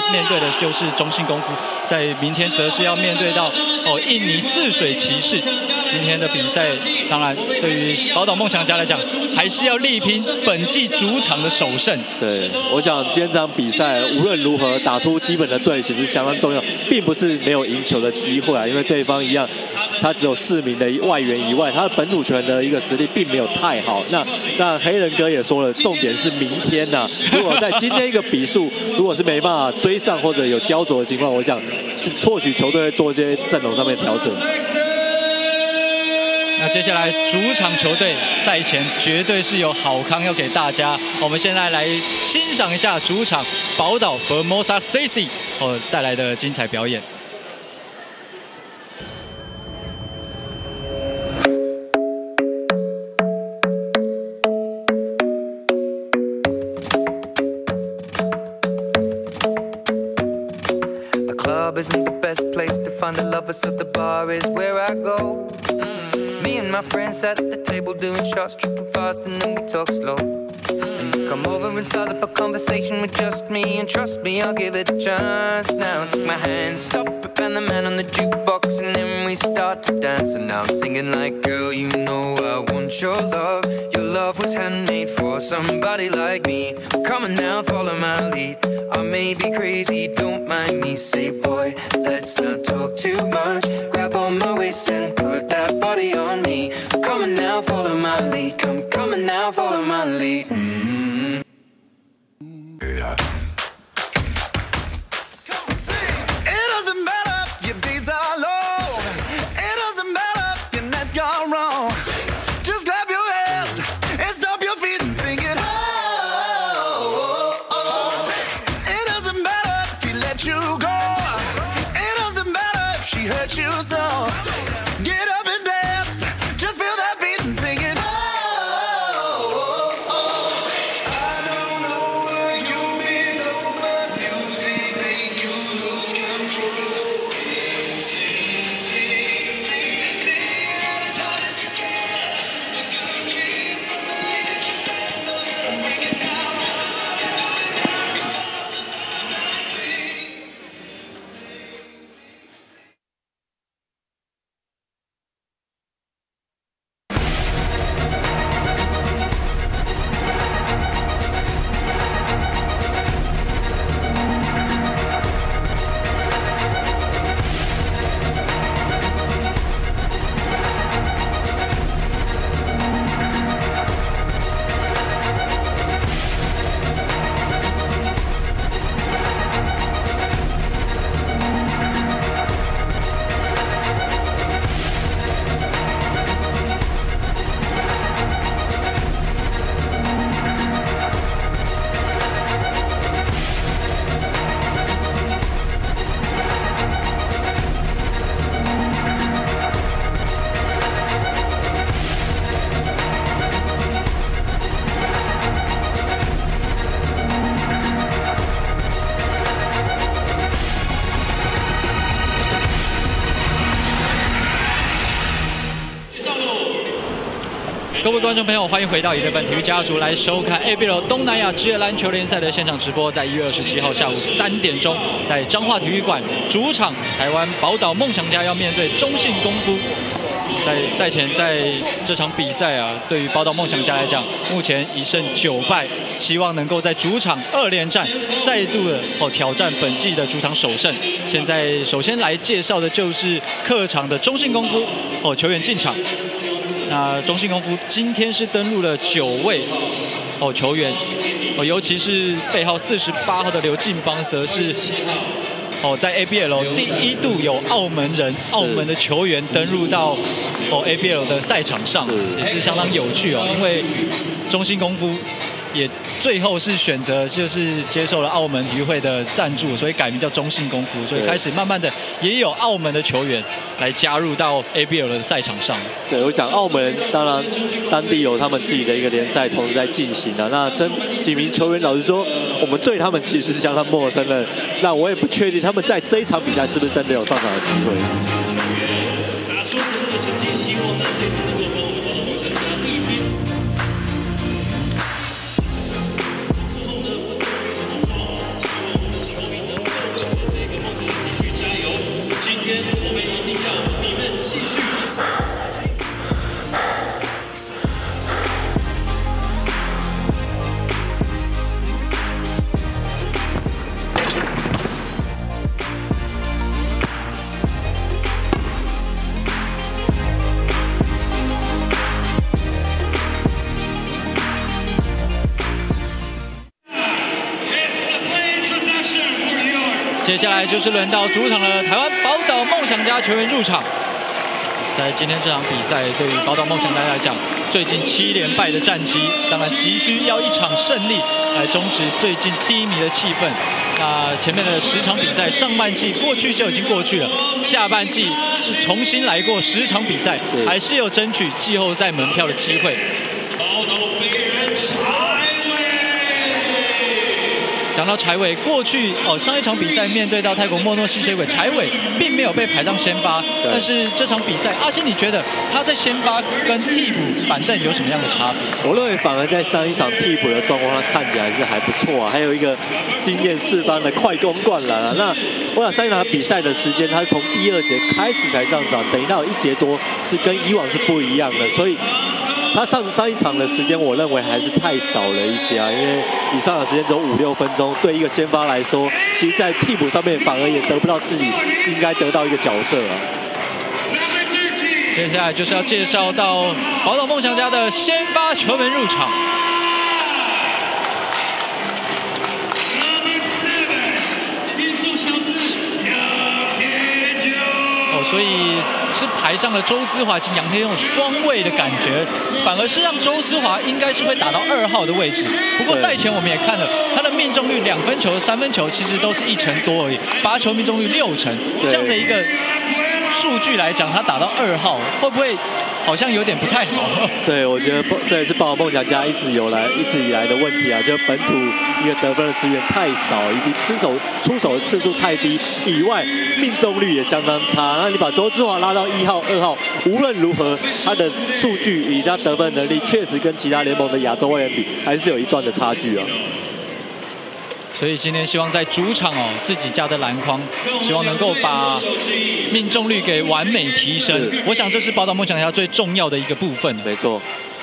面对的就是中信功夫，在明天则是要面对到印尼泗水骑士。今天的比赛，当然对于宝岛梦想家来讲，还是要力拼本季主场的首胜。 对，我想今天这场比赛无论如何打出基本的队形是相当重要，并不是没有赢球的机会啊，因为对方一样，他只有4名的外援以外，他的本土球员的一个实力并没有太好。那黑人哥也说了，重点是明天呐、如果在今天一个比数，如果是没办法追上或者有焦灼的情况，我想或许球队会做一些阵容上面调整。 那接下来主场球队赛前绝对是有好康要给大家。我们现在来欣赏一下主场宝岛 Formosa City 带来的精彩表演。 Isn't the best place to find the lovers, so the bar is where I go. Me and my friends at the table doing shots, tripping fast, and then we talk slow. And you come over and start up a conversation with just me, and trust me, I'll give it a chance. Now take my hand, stop it, and the man on the jukebox, and then we start to dance. And now I'm singing like, girl, you know I want your love. Your love was handmade for somebody like me. Come on now, follow my lead. I may be crazy, don't mind me. Say, boy, let's not talk too much. Grab on my waist and put that body on me. Come on now, follow my lead. Come on now, follow my lead. Yeah. It doesn't matter if your days are long. It doesn't matter if your night's gone wrong. Just clap your hands and stomp your feet and sing it. It doesn't matter if he let you go. It doesn't matter if she hurt you so. Get up and dance. Just feel that beat and sing it. I don't know where you've been, but music make you lose control. Sing, sing, sing, sing, sing as hard as you can. We're gonna keep from the lead you can. No, you don't break it down. This is how we do it now. Sing. 各位观众朋友，欢迎回到11体育家族来收看 ABL 东南亚职业篮球联赛的现场直播。在1月27号下午3点钟，在彰化体育馆主场，台湾宝岛梦想家要面对中信功夫。在赛前，在这场比赛啊，对于宝岛梦想家来讲，目前1胜9败，希望能够在主场2连战，再度的挑战本季的主场首胜。现在首先来介绍的就是客场的中信功夫球员进场。那中信功夫今天是登录了9位球员，尤其是背号48号的刘进邦，则是在 ABL 第1度有澳门人、澳门的球员登入到ABL 的赛场上，也是相当有趣因为中信功夫也最后是选择就是接受了澳门体育会的赞助，所以改名叫中信功夫，所以开始慢慢的也有澳门的球员来加入到 ABL 的赛场上。 对，我讲澳门当然当地有他们自己的一个联赛同时在进行的。那这几名球员，老实说，我们对他们其实是相当陌生的。那我也不确定他们在这一场比赛是不是真的有上场的机会。 打出不错的成绩，希望呢这次能够帮我们宝岛梦想家力拼。之后呢，氛围非常的好，希望我们的球迷能够接下来就是轮到主场的台湾宝岛梦想家球员入场。在今天这场比赛，对于宝岛梦想家来讲，最近7连败的战绩，当然急需要一场胜利来终止最近低迷的气氛。那前面的10场比赛，上半季过去就已经过去了，下半季是重新来过10场比赛，还是有争取季后赛门票的机会。讲到柴伟，过去上一场比赛面对到泰国莫诺吸血鬼，柴伟并没有被排上先发，但是这场比赛，阿信你觉得他在先发跟替补板凳有什么样的差别？ 我认为反而在上一场替补的状况，他看起来是还不错啊，还有一个经验四方的快攻灌篮啊。那我想上一场比赛的时间，他是从第2节开始才上场，等于他有1节多是跟以往是不一样的，所以。他上一场的时间，我认为还是太少了一些啊，因为你上场时间只有5-6分钟，对一个先发来说，其实在替补上面反而也得不到自己应该得到一个角色啊。 接下来就是要介绍到宝岛梦想家的先发球员入场。所以是排上了周姿华及杨天佑双位的感觉，反而是让周姿华应该是会打到2号的位置。不过赛前我们也看了，他的命中率2分球、3分球其实都是1成多而已，罚球命中率6成，这样的一个数据来讲，他打到2号会不会好像有点不太好？对， 我觉得这也是宝岛梦想家一直以来的问题啊，就本土一个得分的资源太少，以及出手的次数太低，以外命中率也相当差。那你把周姿华拉到1号、2号，无论如何，他的数据以他得分能力，确实跟其他联盟的亚洲外援比，还是有一段的差距啊。 所以今天希望在主场自己家的篮筐，希望能够把命中率给完美提升。我想这是宝岛梦想家最重要的一个部分。 没错。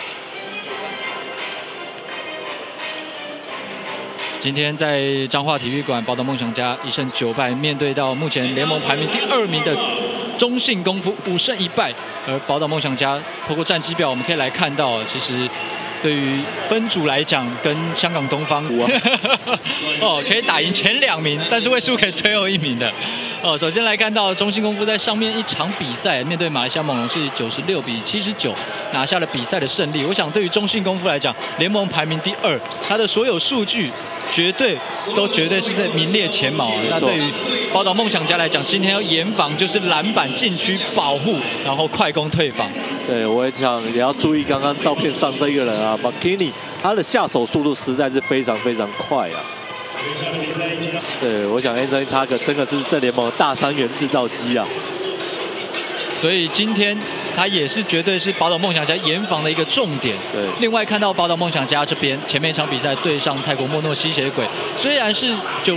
今天在彰化体育馆，宝岛梦想家1胜9败，面对到目前联盟排名第2名的中信功夫5胜1败。而宝岛梦想家透过战绩表，我们可以来看到，其实。对于分组来讲，跟香港东方可以打赢前2名，但是会输给最后1名的。首先来看到中信功夫在上面一场比赛面对马来西亚猛龙是96-79拿下了比赛的胜利。我想对于中信功夫来讲，联盟排名第2，他的所有数据绝对是在名列前茅。那对于宝岛梦想家来讲，今天要严防就是篮板禁区保护，然后快攻退防。 对，我也想也要注意刚刚照片上这一个人啊 ，McKinney， 他的下手速度实在是非常非常快啊。对，我想 Anthony Tucker 真的是这联盟的大3元制造机啊。 所以今天他也是绝对是宝岛梦想家严防的一个重点。 对。 另外看到宝岛梦想家这边前面一场比赛对上泰国莫诺吸血鬼，虽然是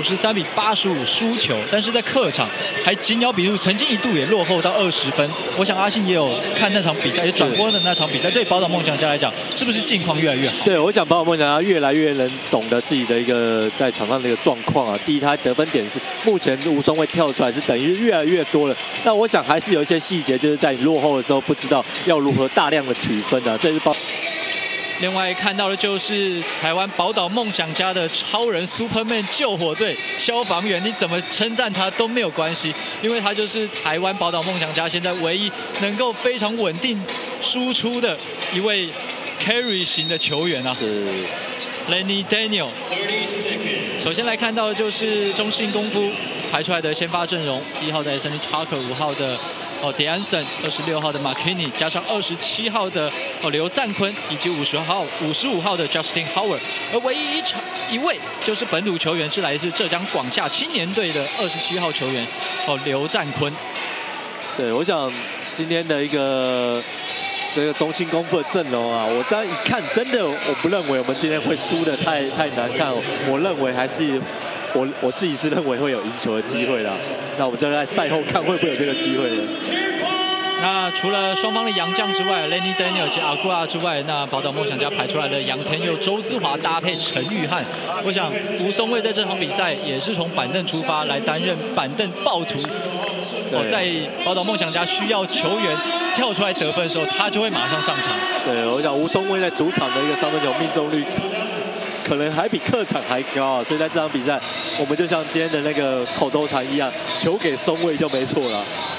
93-85输球，但是在客场还紧咬比数，曾经一度也落后到20分。我想阿信也有看那场比赛，也转播的那场比赛，对宝岛梦想家来讲，是不是近况越来越好？ 对，我想宝岛梦想家越来越能懂得自己的一个在场上的一个状况啊。第一，他得分点是目前吴松蔚跳出来是等于越来越多了。那我想还是有一些细节。就是在你落后的时候，不知道要如何大量的取分啊，这是另外看到的就是台湾宝岛梦想家的超人 Superman 救火队消防员，你怎么称赞他都没有关系，因为他就是台湾宝岛梦想家现在唯一能够非常稳定输出的一位 carry 型的球员啊。 是 Lenny Daniel。首先来看到的就是中信功夫排出来的先发阵容，1号的 Anthony Tucker， 5号的DeAnson， 26号的 McKinney， 加上27号的刘赞坤，以及55号的 Justin Howard。而唯一一位就是本土球员是来自浙江广厦青年队的27号球员刘赞坤。 对，我想今天的一个这个中信功夫的阵容啊，我这样一看，真的我不认为我们今天会输得太难看，我认为还是。我自己是认为会有赢球的机会啦，那我们就在赛后看会不会有这个机会了。 那除了双方的洋将之外 ，Lenny Daniel 及阿古拉之外，那宝岛梦想家排出来的杨天佑、周姿华搭配陈玉翰，我想吴松蔚在这场比赛也是从板凳出发来担任板凳暴徒。在宝岛梦想家需要球员跳出来得分的时候，他就会马上上场。 对，我想吴松蔚在主场的一个3分球命中率。可能还比客场还高啊，所以在这场比赛我们就像今天的那个口头禅一样，球给松卫就没错了。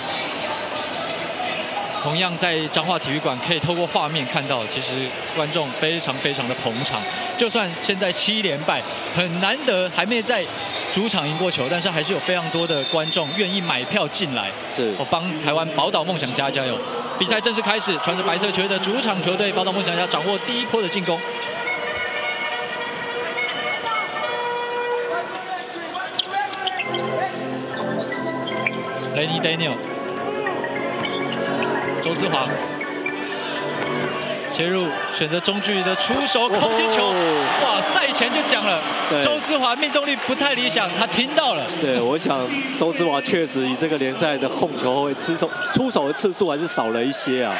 同样在彰化体育馆，可以透过画面看到，其实观众非常的捧场。就算现在7连败，很难得还没在主场赢过球，但是还是有非常多的观众愿意买票进来，我帮台湾宝岛梦想家加油。比赛正式开始，穿着白色球衣的主场球队宝岛梦想家掌握第一波的进攻。Lenny Daniel， 周志华切入，选择中距离的出手空心球，哇！赛前就讲了，周志华命中率不太理想，他听到了。对， 我想周志华确实以这个联赛的控球后卫出手的次数还是少了一些啊。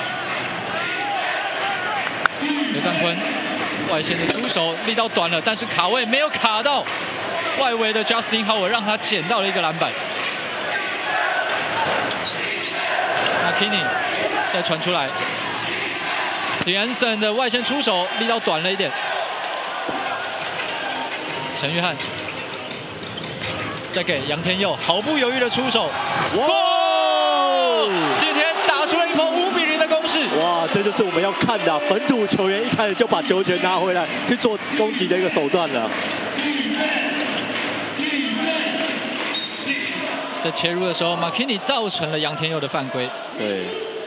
刘占坤外线的出手力道短了，但是卡位没有卡到外围的 Justin Howard， 让他捡到了一个篮板。McKinney 再传出来 ，D'Anson 的外线出手力道短了一点。陈玉翰再给杨天佑，毫不犹豫的出手，哇！今天打出了一波5-0的攻势。 哇，这就是我们要看的，本土球员一开始就把球权拿回来，去做攻击的一个手段了。 在切入的时候 ，McKinney 造成了杨天佑的犯规。 对。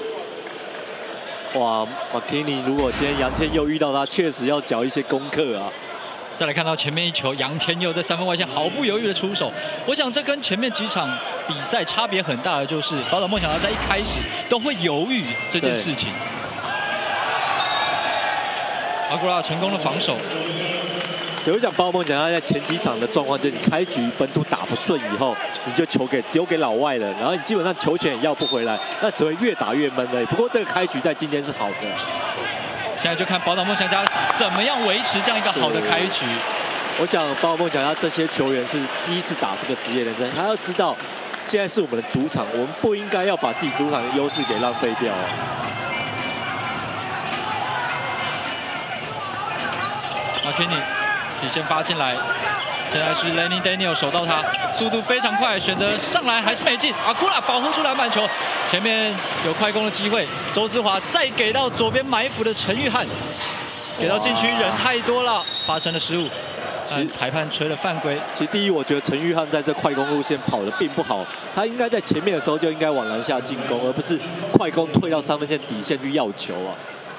哇 ，McKinney 如果今天杨天佑遇到他，确实要缴一些功课啊。 再来看到前面一球，杨天佑在3分外线毫不犹豫的出手。我想这跟前面几场比赛差别很大的就是，宝岛梦想家在一开始都会犹豫这件事情。阿古拉成功的防守。 有讲宝岛梦想家在前几场的状况，就是你开局本土打不顺以后，你就球丢给老外了，然后你基本上球权也要不回来，那只会越打越闷而已。不过这个开局在今天是好的。 现在就看宝岛梦想家怎么样维持这样一个好的开局。 我想宝岛梦想家这些球员是第一次打这个职业联赛，他要知道现在是我们的主场，我们不应该要把自己主场的优势给浪费掉。 McKinney 底线发进来，现在是 Lenny Daniel 守到他，速度非常快，选择上篮还是没进。阿库拉保护住篮板球，前面有快攻的机会。周志华再给到左边埋伏的陈玉翰，给到禁区人太多了，发生了失误。裁判吹了犯规。 其实第一，我觉得陈玉翰在这快攻路线跑得并不好，他应该在前面的时候就应该往篮下进攻，而不是快攻退到3分线底线去要球啊。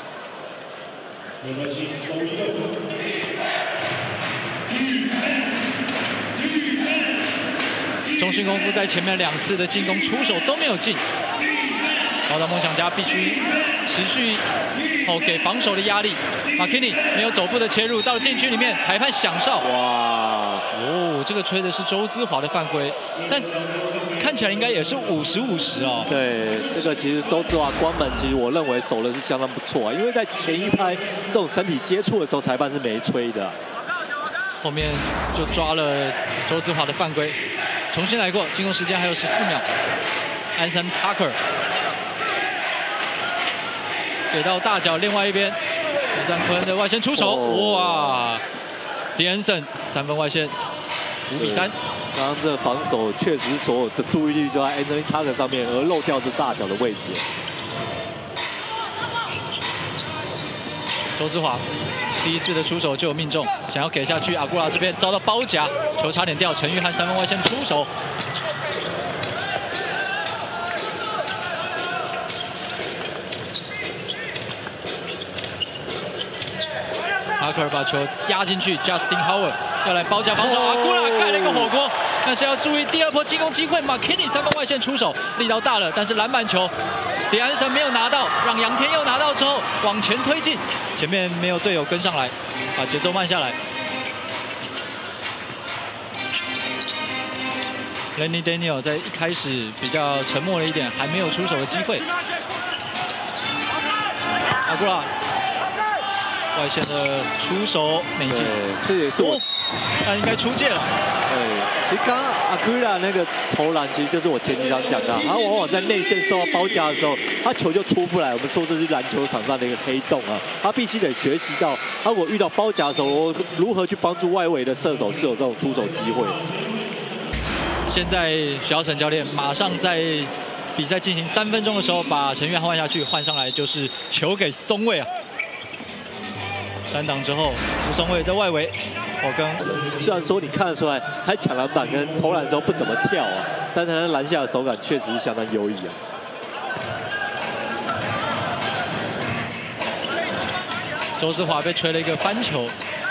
中信功夫在前面2次的进攻出手都没有进，宝岛梦想家必须持续给防守的压力。McKinney 没有走步的切入到了禁区里面，裁判响哨。哇，这个吹的是周姿华的犯规，但看起来应该也是50-50哦。 对，这个其实周姿华关门，其实我认为守的是相当不错啊，因为在前一拍这种身体接触的时候，裁判是没吹的。 后面就抓了周姿华的犯规。重新来过，进攻时间还有14秒。Anthony Parker 给到大脚，另外一边李占坤的外线出手，哇 ！D'Anson 3分外线，5-3。 刚刚这防守确实所有的注意力就在 Anthony Parker 上面，而漏掉这大脚的位置。 周姿华第一次的出手就有命中，想要给下去，阿古拉这边遭到包夹，球差点掉。陈玉翰3分外线出手，哈克尔把球压进去 ，Justin Howard 要来包夹防守，阿古拉盖了一个火锅，但是要注意第2波进攻机会 ，McKinney 3分外线出手，力道大了，但是篮板球。D'Anson 没有拿到，让杨天佑拿到之后往前推进，前面没有队友跟上来，把节奏慢下来。Lenny Daniel 在一开始比较沉默了一点，还没有出手的机会。阿古拉外线的出手美进， 这也是我， 那应该出界了。 其实刚刚阿圭拉那个投篮，其实就是我前几场讲的，他往往在内线受到包夹的时候，他球就出不来。我们说这是篮球场上的一个黑洞啊，他必须得学习到，他如果遇到包夹的时候，我如何去帮助外围的射手是有这种出手机会。 现在许耀成教练马上在比赛进行3分钟的时候，把陈岳换下去，换上来就是球给松卫啊。单挡之后，吴松卫在外围， 虽然说你看得出来，他抢篮板跟投篮的时候不怎么跳啊，但是他篮下的手感确实是相当优异啊。 周思华被吹了一个翻球。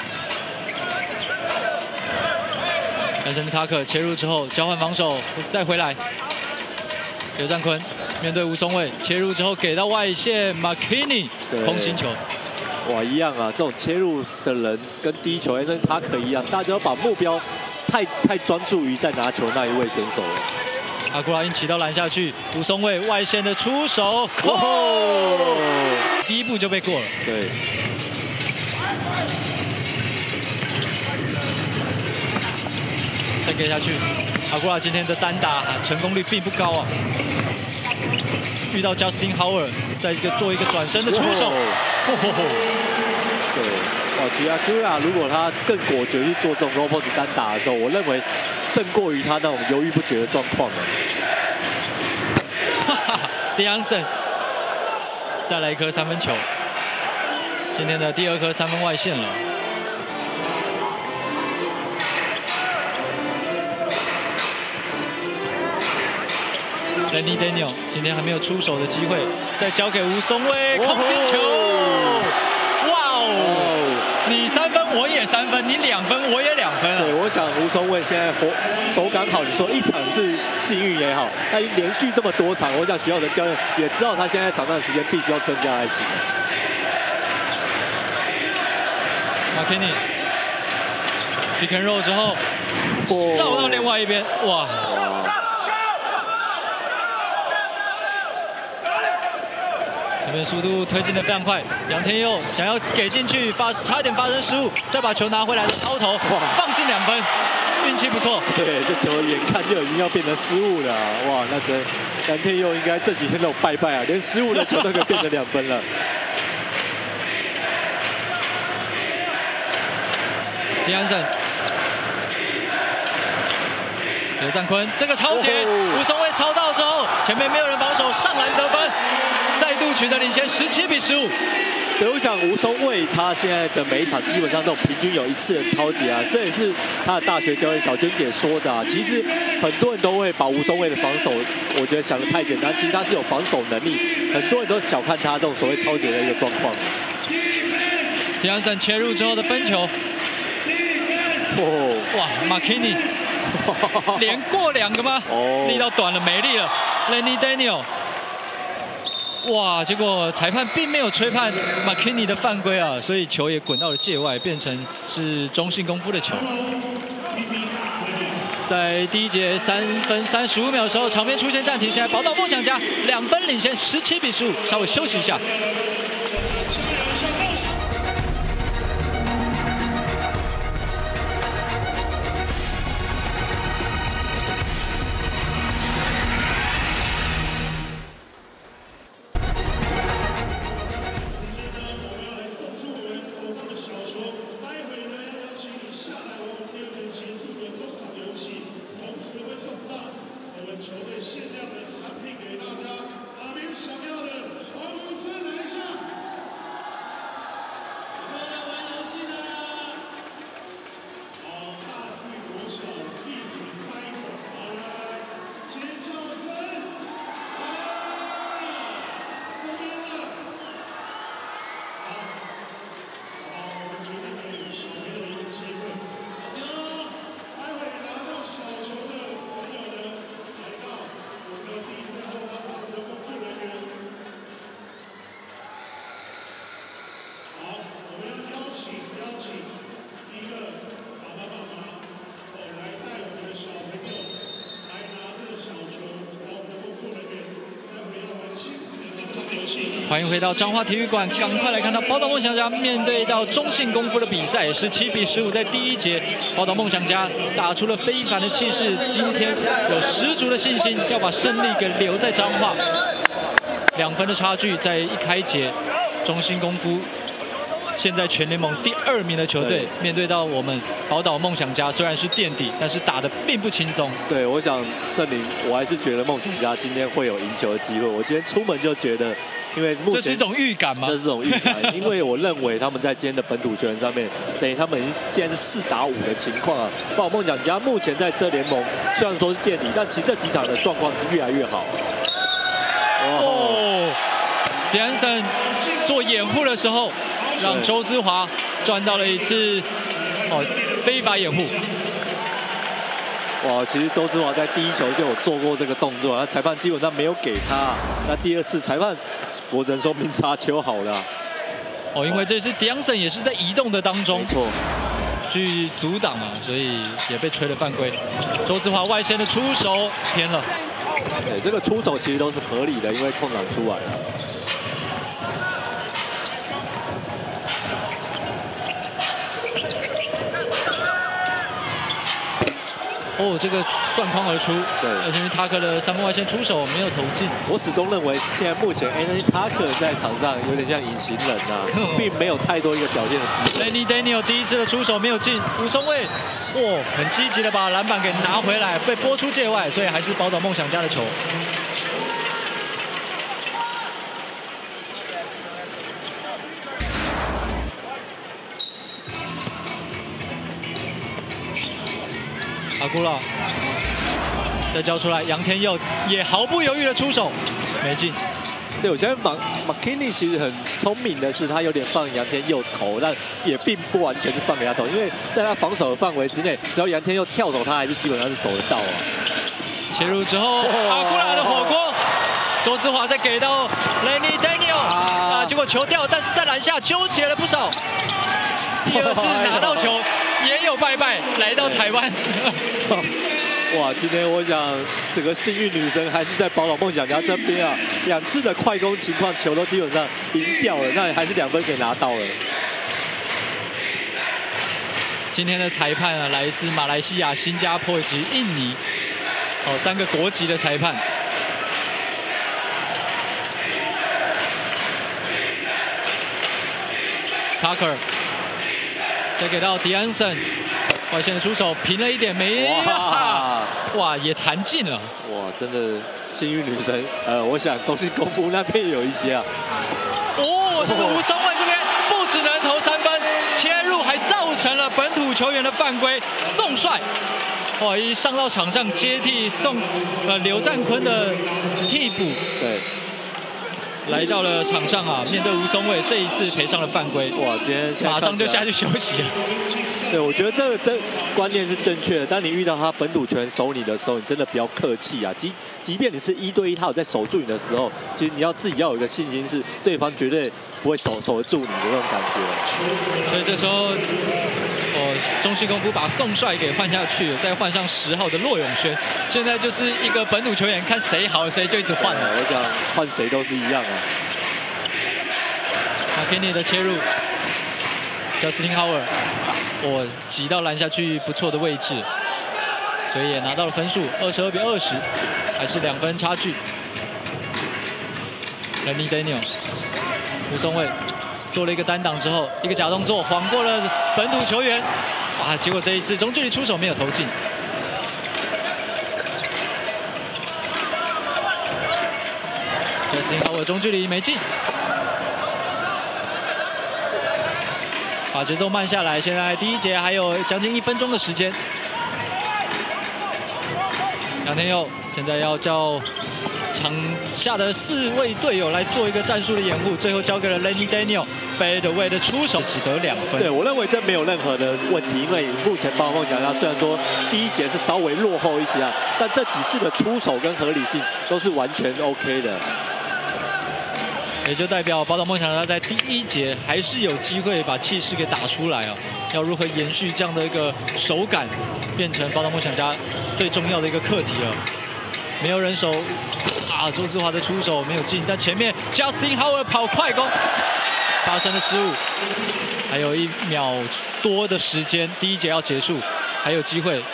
但是塔克切入之后交换防守，再回来。刘占坤面对吴松卫切入之后给到外线 ，McKinney 空心球。 哇，一样啊！这种切入的人跟第一球跟塔克一样，大家要把目标太专注于在拿球那一位选手了。 阿古拉因起到篮下去，吴松卫外线的出手，第一步就被过了。 对。 再给下去，阿古拉今天的单打成功率并不高啊。遇到 Justin Howard， 在做一个转身的出手。 对，其实阿古拉如果他更果决去做这种 low post 单打的时候，我认为胜过于他那种犹豫不决的状况了。 DeAnson 再来一颗3分球，今天的第2颗3分外线了。Lenny Daniel 今天还没有出手的机会，再交给吴松卫，空心球！哇哦！你3分，我也3分，你2分，我也2分。 对，我想吴松卫现在手感好，你说一场是幸运也好，他连续这么多场，我想许耀成教练也知道他现在场上的时间必须要增加才行。 McKinney pick and roll 之后，绕到另外一边，哇！这边速度推进的非常快，杨天佑想要给进去，差点发生失误，再把球拿回来的抛投，放进2分，运气不错。 对，这球眼看就已经要变成失误了，哇，那真杨天佑应该这几天都有拜拜啊，连失误的球都可以变成2分了。 李安胜，刘占坤这个超截，吴松卫超到之后，前面没有人防守，上篮得分。再度取得领先，17-15。 对，我想吴松卫他现在的每一场基本上都平均有1次的超截啊，这也是他的大学教练小娟姐说的啊。其实很多人都会把吴松卫的防守，我觉得想得太简单，其实他是有防守能力，很多人都小看他这种所谓超截的一个状况。 迪安森切入之后的分球，哇 ，McKinney 连过2个吗？力道短了，没力了 ，Lenny Daniel。哇！结果裁判并没有吹判 McKinney 的犯规啊，所以球也滚到了界外，变成是中性功夫的球。在第1节3分35秒的时候，场面出现暂停，现在宝岛梦想家2分领先，17-15，稍微休息一下。 球队限量的产品给大家，哪边想要的，黄武生来。 欢迎回到彰化体育馆，赶快来看到宝岛梦想家面对到中信功夫的比赛，17比15，在第一节，宝岛梦想家打出了非凡的气势，今天有十足的信心要把胜利给留在彰化。2分的差距，在一开节，中信功夫现在全联盟第2名的球队，面对到我们宝岛梦想家，虽然是垫底，但是打得并不轻松。 对，我想证明，我还是觉得梦想家今天会有赢球的机会。我今天出门就觉得，因为目前这是一种预感吗？ 这是一种预感，因为我认为他们在今天的本土球员上面，等于他们已经现在是4打5的情况啊。宝岛梦想家目前在这联盟虽然说是垫底，但其实这几场的状况是越来越好。 哦，迪安森做掩护的时候，让周之华赚到了一次非法掩护。 哇，其实周之华在第1球就有做过这个动作，那裁判基本上没有给他。那第2次裁判，我只能说明察秋毫了。 因为这是迪安森也是在移动的当中， 没错， 去阻挡嘛，所以也被吹了犯规。周之华外线的出手偏了。 对，这个出手其实都是合理的，因为空档出来了。 这个涮筐而出， 对， 而且塔克的3分外线出手没有投进。 我始终认为，现在目前 Anthony Tucker 在场上有点像隐形人啊，并没有太多一个表现的机会。 Lenny Daniel 第1次的出手没有进，吴松蔚，很积极的把篮板给拿回来，被拨出界外，所以还是宝岛梦想家的球。阿古拉再交出来，杨天佑也毫不犹豫的出手，没进。 对，我觉得McKinney 其实很聪明的是，他有点放杨天佑投，但也并不完全是放给他投，因为在他防守的范围之内，只要杨天佑跳投，他还是基本上是守得到啊。 切入之后，阿古拉的火锅，周之华再给到 Lenny Daniel，结果球掉，但是在篮下纠结了不少。第2次拿到球，也有拜拜来到台湾。 哇，今天我想整个幸运女神还是在宝岛梦想家这边啊，2次的快攻情况球都基本上赢掉了，那还是2分给拿到了。 今天的裁判啊，来自马来西亚、新加坡以及印尼，3个国籍的裁判。Tucker 再给到迪安森，外线的出手平了一点，没哇，也弹进了。 哇，真的幸运女神，我想中信功夫那边有一些啊。 这个吴松蔚这边不只能投3分，切入还造成了本土球员的犯规，宋帅。一上到场上接替刘赞坤的替补。 对。 来到了场上啊，面对吴松蔚，这一次赔上了犯规。 哇，今天马上就下去休息了。 对，我觉得这观念是正确的。当你遇到他本土球员守你的时候，你真的不要客气啊。即便你是1对1，他有在守住你的时候，其实你要自己要有一个信心，是对方绝对不会守得住你的那种感觉。 所以这时候，中信功夫把宋帅给换下去了，再换上10号的骆永轩。现在就是一个本土球员，看谁好谁就一直换了。 我想换谁都是一样啊。 McKinney 的切入 ，Justin Howard，挤到篮下去不错的位置，所以也拿到了分数，22比20，还是2分差距。Lenny Daniel， 吴松蔚做了一个单挡之后，一个假动作晃过了本土球员，结果这一次中距离出手没有投进。Justin Howard 中距离没进。把节奏慢下来，现在第1节还有将近1分钟的时间。杨天佑现在要叫场下的4位队友来做一个战术的掩护，最后交给了 Lenny Daniel fade away 的出手，只得2分。 对，我认为这没有任何的问题，因为目前宝岛梦想家虽然说第1节是稍微落后一些啊，但这几次的出手跟合理性都是完全 OK 的。 也就代表宝岛梦想家在第1节还是有机会把气势给打出来啊！要如何延续这样的一个手感，变成宝岛梦想家最重要的一个课题了。没有人手， 哇，周志华的出手没有进，但前面 Justin Howard 跑快攻发生了失误，还有1秒多的时间，第一节要结束，还有机会。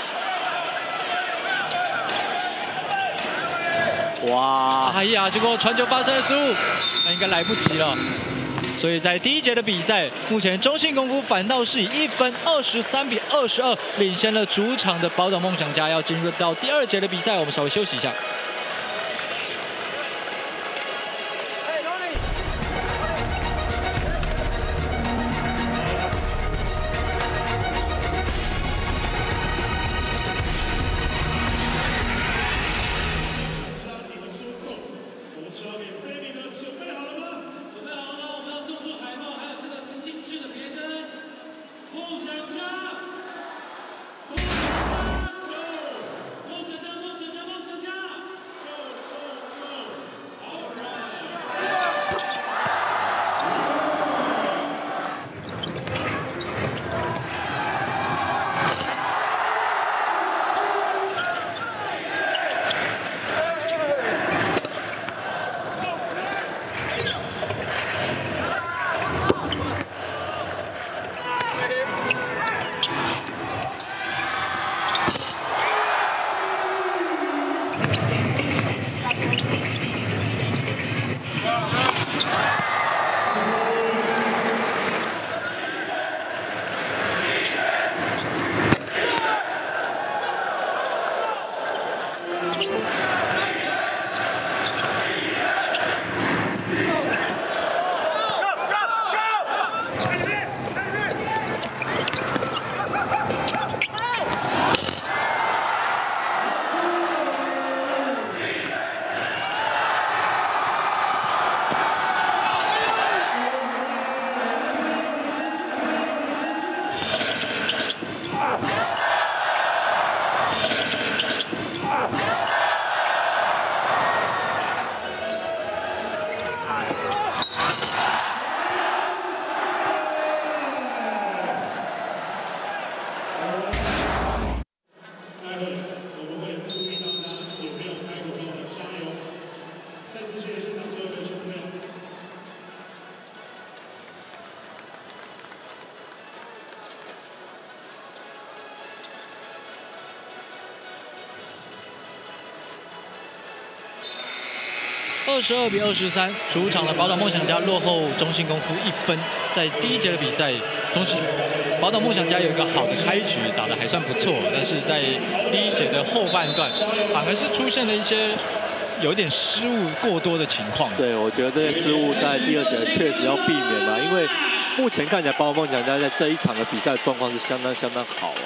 哇！ 哎呀，结果传球发生了失误，那应该来不及了。所以在第一节的比赛，目前中信功夫反倒是以1分23比22领先了主场的宝岛梦想家，要进入到第2节的比赛。我们稍微休息一下。22比23，主场的宝岛梦想家落后中信功夫1分。在第一节的比赛，宝岛梦想家有一个好的开局，打得还算不错，但是在第一节的后半段，反而是出现了一些有点失误过多的情况。 对，我觉得这些失误在第2节确实要避免啦，因为目前看起来宝岛梦想家在这一场的比赛状况是相当好啊。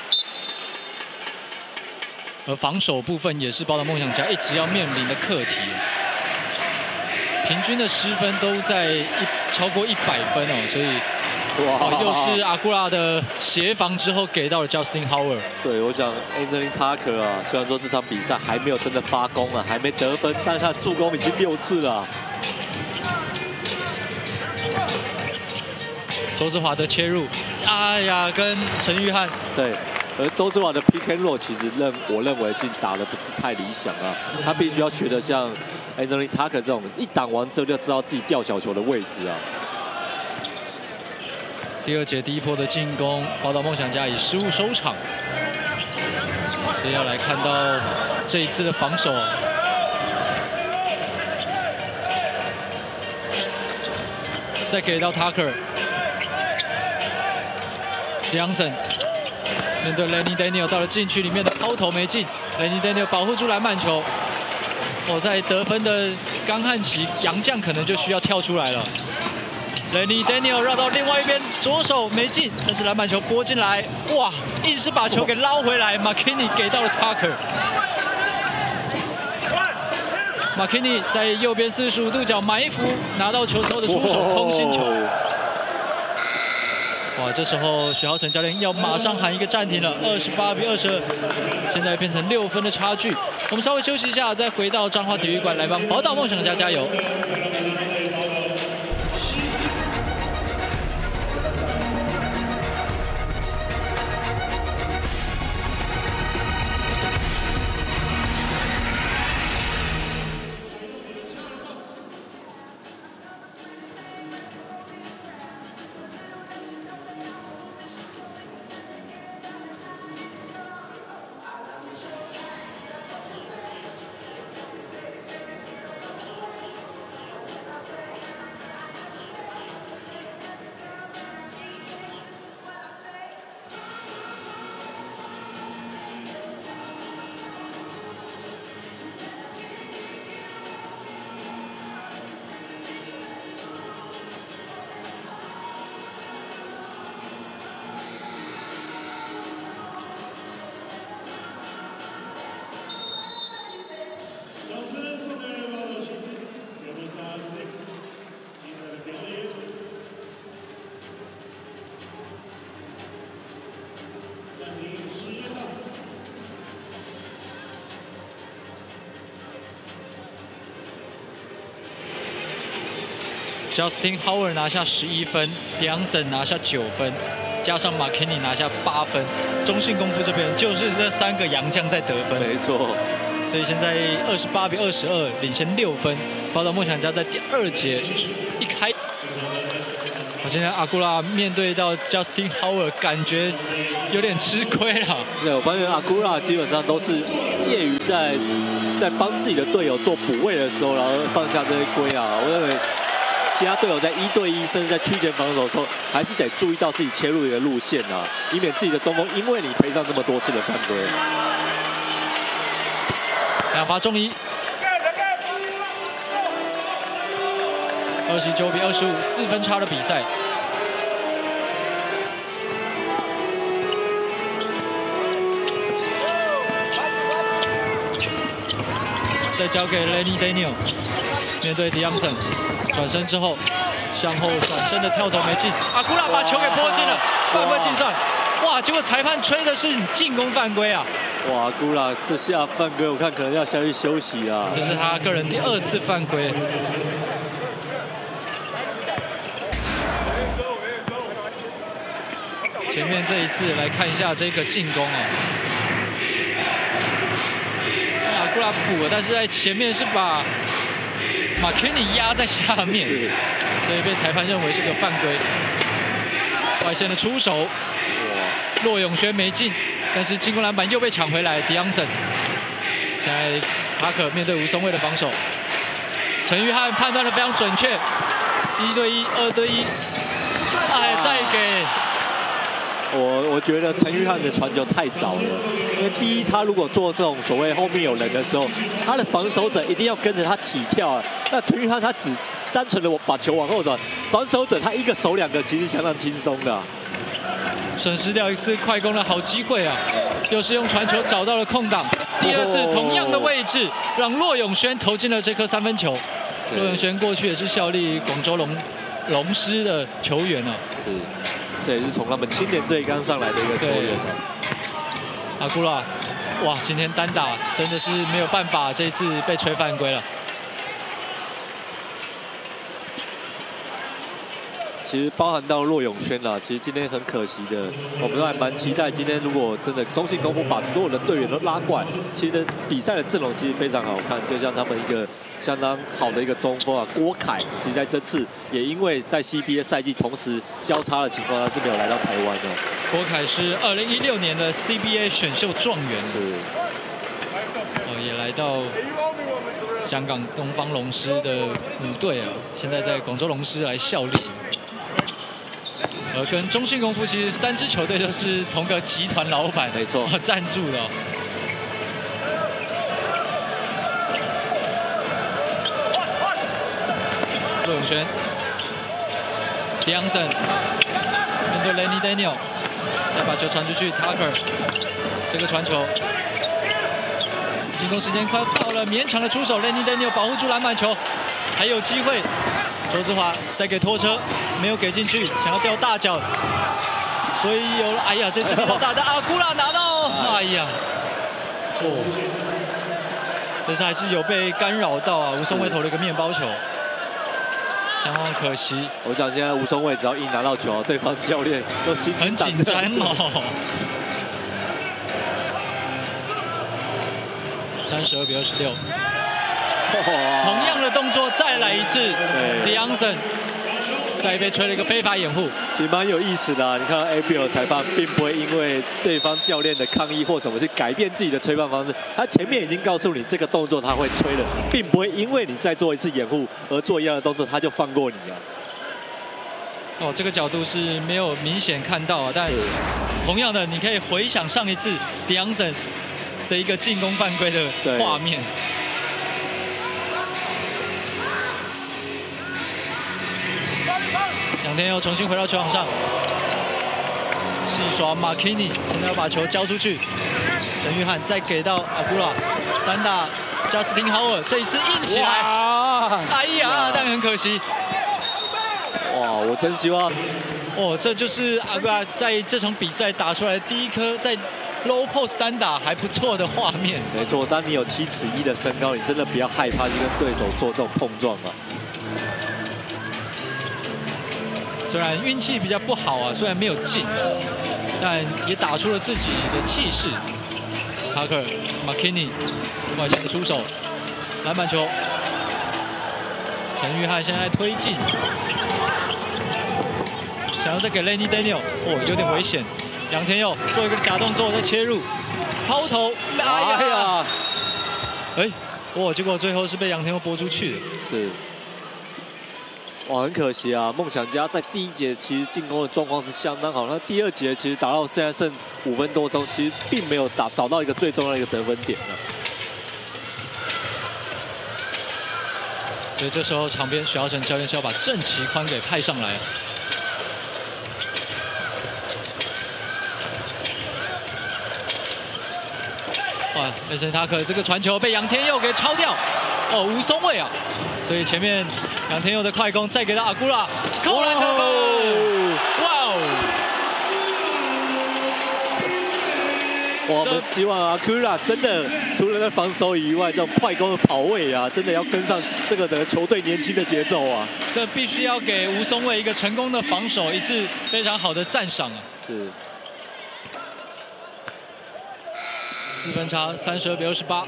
而防守部分也是宝岛梦想家一直要面临的课题。平均的失分都在超过100分哦，所以又是阿古拉的协防之后给到了 Justin Howard。对， 我想 Anthony Tucker 啊，虽然说这场比赛还没有真的发功啊，还没得分，但是他助攻已经6次了。 周志华的切入，哎呀，跟陈玉翰对。而周志华的 pick and roll 其实我认为已经打得不是太理想啊，他必须要学得像 Anthony Tucker 这种一挡完之后就知道自己吊小球的位置啊。 第2节第一波的进攻，宝岛梦想家以失误收场，所以要来看到这一次的防守。再给到 Tucker。Johnson 面对 Lenny Daniel 到了禁区里面的抛投没进 ，Lenny Daniel 保护住篮板球。在得分的刚汉奇洋将可能就需要跳出来了。Lenny Daniel 绕到另外一边，左手没进，但是篮板球拨进来，哇，硬是把球给捞回来。McKinney 给到了 Tucker。McKinney 在右边45度角埋伏，拿到球之后的出手空心球。哇，这时候许浩成教练要马上喊一个暂停了，28比22，现在变成6分的差距。我们稍微休息一下，再回到彰化体育馆来帮宝岛梦想家加油。 Justin Howard 拿下11分 ，Johnson 拿下9分，加上 McKinney 拿下8分。中信功夫这边就是这3个洋将在得分， 没错。 所以现在28-22，领先6分。宝岛梦想家在第2节一开，我现在阿古拉面对到 Justin Howard， 感觉有点吃亏了。 对，我发现阿古拉基本上都是介于在帮自己的队友做补位的时候，然后放下这些龟啊。我认为。其他队友在1对1，甚至在区间防守的时候，还是得注意到自己切入的路线啊，以免自己的中锋因为你赔上这么多次的犯规。 两罚中1，29-25，4分差的比赛。再交给 Lenny Daniel， 面对 Johnson。转身之后，向后转身的跳投没进，阿古拉把球给拨进了，犯规计算。哇！结果裁判吹的是进攻犯规啊！ 哇，阿古拉这下犯规，我看可能要下去休息啊。 这是他个人第2次犯规。前面这一次来看一下这个进攻啊，阿古拉补了，但是在前面是把McKinney 压在下面，所以被裁判认为是个犯规。外线的出手，骆永轩没进，但是进攻篮板又被抢回来。Johnson， 现在哈可面对吴松蔚的防守，陈玉翰判断的非常准确，1对1、2对1，哎，再给。 我觉得陈玉翰的传球太早了，因为第一，他如果做这种所谓后面有人的时候，他的防守者一定要跟着他起跳啊。那陈玉翰他只单纯的把球往后转，防守者他一个守2个其实相当轻松的、啊。 损失掉一次快攻的好机会啊！又是用传球找到了空档，第2次同样的位置，让骆永轩投进了这颗3分球。骆永轩过去也是效力广州龙狮的球员啊。 是。这也是从他们青年队刚上来的一个球员。 阿古拉，哇，今天单打真的是没有办法，这一次被吹犯规了。 其实包含到骆永轩啦，其实今天很可惜的，我们都还蛮期待今天如果真的中信功夫把所有的队员都拉过来，其实比赛的阵容其实非常好看，就像他们一个相当好的一个中锋啊，郭凯，其实在这次也因为在 CBA 赛季同时交叉的情况，他是没有来到台湾的。 郭凯是2016年的 CBA 选秀状元， 是， 也来到香港东方龙狮的母队啊，现在在广州龙狮来效力。跟中信功夫其实3支球队都是同个集团老板， 没错， 赞助的、哦。骆永轩 ，Johnson 面对 Lenny Daniel， 再把球传出去 ，Tucker 这个传球，进攻时间快到了，勉强的出手 ，Lenny Daniel 保护住篮板球，还有机会。周志华再给拖车，没有给进去，想要吊大脚，所以有了，哎呀，这次吊大的阿古拉拿到，哎呀，但是还是有被干扰到啊，吴松蔚投了一个面包球，相当可惜。 我想现在吴松蔚只要一拿到球，对方教练都心很紧张哦。32-26。同样的动作再来一次 ，Johnson 再被吹了一个非法掩护， 其实蛮有意思的啊。你看到 ABL 裁判并不会因为对方教练的抗议或什么去改变自己的吹判方式，他前面已经告诉你这个动作他会吹了，并不会因为你再做一次掩护而做一样的动作他就放过你啊。 哦，这个角度是没有明显看到啊，但同样的，你可以回想上一次 Johnson 的一个进攻犯规的画面。杨天佑重新回到球场上，是细刷马 k i n i 现在要把球交出去，陈玉翰再给到阿古拉，单打 Justin Howard， 这一次硬起来，哎呀，但很可惜。 哇，我真希望， 这就是阿古拉在这场比赛打出来的第一颗在 low post 单打还不错的画面。 没错，当你有7尺1的身高，你真的不要害怕去跟对手做这种碰撞啊。 虽然运气比较不好啊，虽然没有进，但也打出了自己的气势。哈克尔、McKinney 外线的出手，篮板球，陈玉翰现在推进，想要再给 Lenny Daniel， 有点危险。杨天佑做一个假动作再切入，抛投，哎呀，结果最后是被杨天佑拨出去。 是。哇，很可惜啊！梦想家在第1节其实进攻的状况是相当好，那第2节其实打到现在剩5分多钟，其实并没有找到一个最重要的一个得分点呢。 所以这时候场边许耀成教练是要把郑奇宽给派上来。哇，雷神塔克这个传球被杨天佑给抄掉，吴松蔚啊！所以前面杨天佑的快攻再给到阿古拉，扣篮得分！哇哦！ 我们希望阿古拉真的除了在防守以外，这种快攻的跑位啊，真的要跟上这个的球队年轻的节奏啊！ 这必须要给吴松蔚一个成功的防守，一次非常好的赞赏啊！ 是。 4分差，32比28。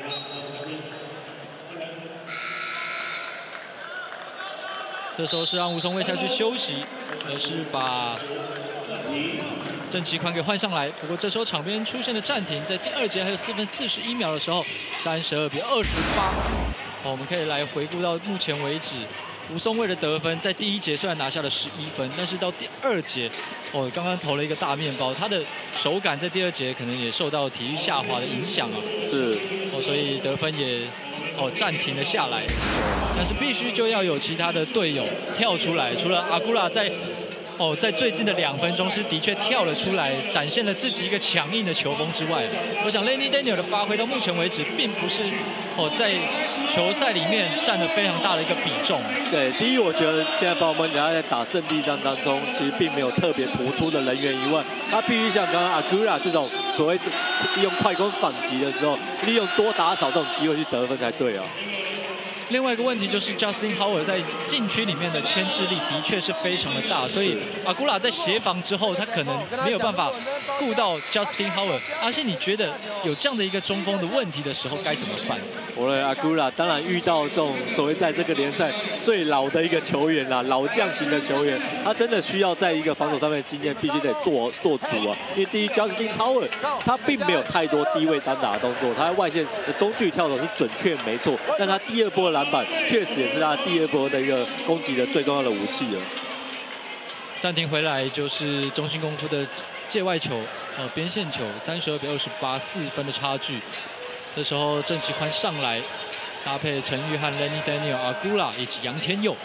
这时候是让吴松蔚下去休息，而是把郑奇宽给换上来。不过这时候场边出现了暂停，在第2节还有4分41秒的时候，32比28。我们可以来回顾到目前为止，吴松蔚的得分在第1节虽然拿下了11分，但是到第2节，刚刚投了一个大面包，他的手感在第2节可能也受到体育下滑的影响啊。 是。 所以得分也暂停了下来。但是必须就要有其他的队友跳出来，除了阿古拉在最近的2分钟是的确跳了出来，展现了自己一个强硬的球风之外，我想 Lenny Daniel 的发挥到目前为止并不是在球赛里面占了非常大的一个比重。 对，第一我觉得现在把我们等下在打阵地战当中，其实并没有特别突出的人员以外，他必须像刚刚阿古拉这种所谓利用快攻反击的时候，利用多打少这种机会去得分才对啊。 另外一个问题就是 Justin Howard 在禁区里面的牵制力的确是非常的大，所以阿古拉在协防之后，他可能没有办法顾到 Justin Howard。阿信，你觉得有这样的一个中锋的问题的时候该怎么办？ 我认为阿古拉当然遇到这种所谓在这个联赛最老的一个球员啦，老将型的球员，他真的需要在一个防守上面的经验必须得做足啊。因为第一 Justin Howard 他并没有太多低位单打的动作，他在外线的中距跳投是准确没错，但他第2波的篮板确实也是他第2波的一个攻击的最重要的武器了。 暂停回来就是中信功夫的界外球，边线球，32比28，4分的差距。这时候郑奇宽上来，搭配陈玉翰、Lenny Daniel、阿古拉以及杨天佑。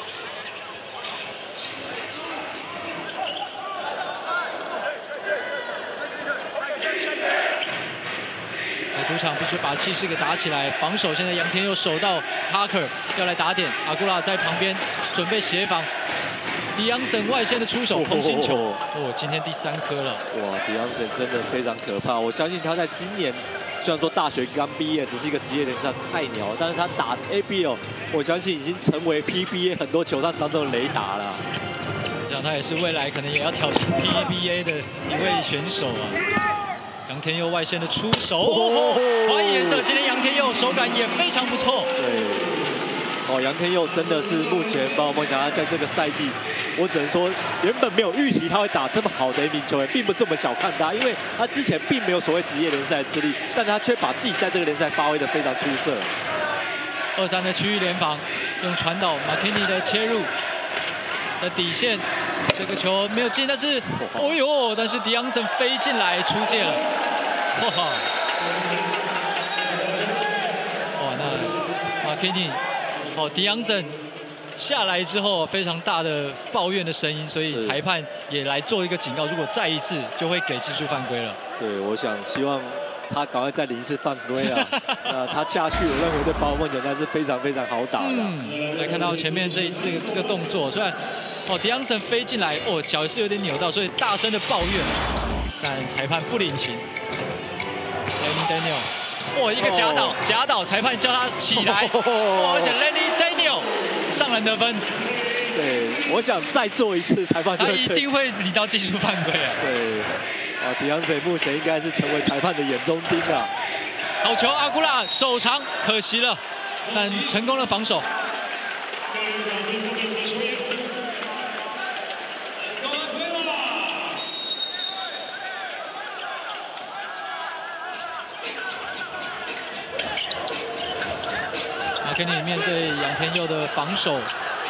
主场必须把气势给打起来，防守现在杨天佑守到 Tucker 要来打点，阿古拉在旁边准备协防。DeAngelo 外线的出手空心球，今天第3颗了。 哇 ，DeAngelo 真的非常可怕。我相信他在今年虽然说大学刚毕业，只是一个职业联赛菜鸟，但是他打 ABL， 我相信已经成为 PBA 很多球场当中的雷达了。 我想他也是未来可能也要挑战 PBA 的一位选手啊。杨天佑外线的出手，华裔颜色，今天杨天佑手感也非常不错。 对，杨天佑真的是目前把我们讲他在这个赛季，我只能说原本没有预期他会打这么好的一名球员，并不是我们小看他，因为他之前并没有所谓职业联赛的资历，但他却把自己在这个联赛发挥得非常出色。 2-3的区域联防，用传导马天尼的切入。在底线，这个球没有进，但是，但是DeAngelo飞进来出界了，那马基尼，DeAngelo 下来之后非常大的抱怨的声音，所以裁判也来做一个警告，如果再一次就会给技术犯规了。对， 我想希望他赶快再领一次犯规啊！他下去，我认为对包梦奖是非常非常好打的。 来看到前面这一次这个动作，虽然Deonson 飞进来，脚也是有点扭到，所以大声的抱怨，但裁判不领情。Lenny Daniel， 一个假倒，裁判叫他起来，而且 Lenny Daniel 上篮得分。 对，我想再做一次，裁判他一定会领到技术犯规啊。 对。Deonson 目前应该是成为裁判的眼中钉啊！ 好球，阿古拉手长，可惜了，但成功了防守。马肯尼面对杨天佑的防守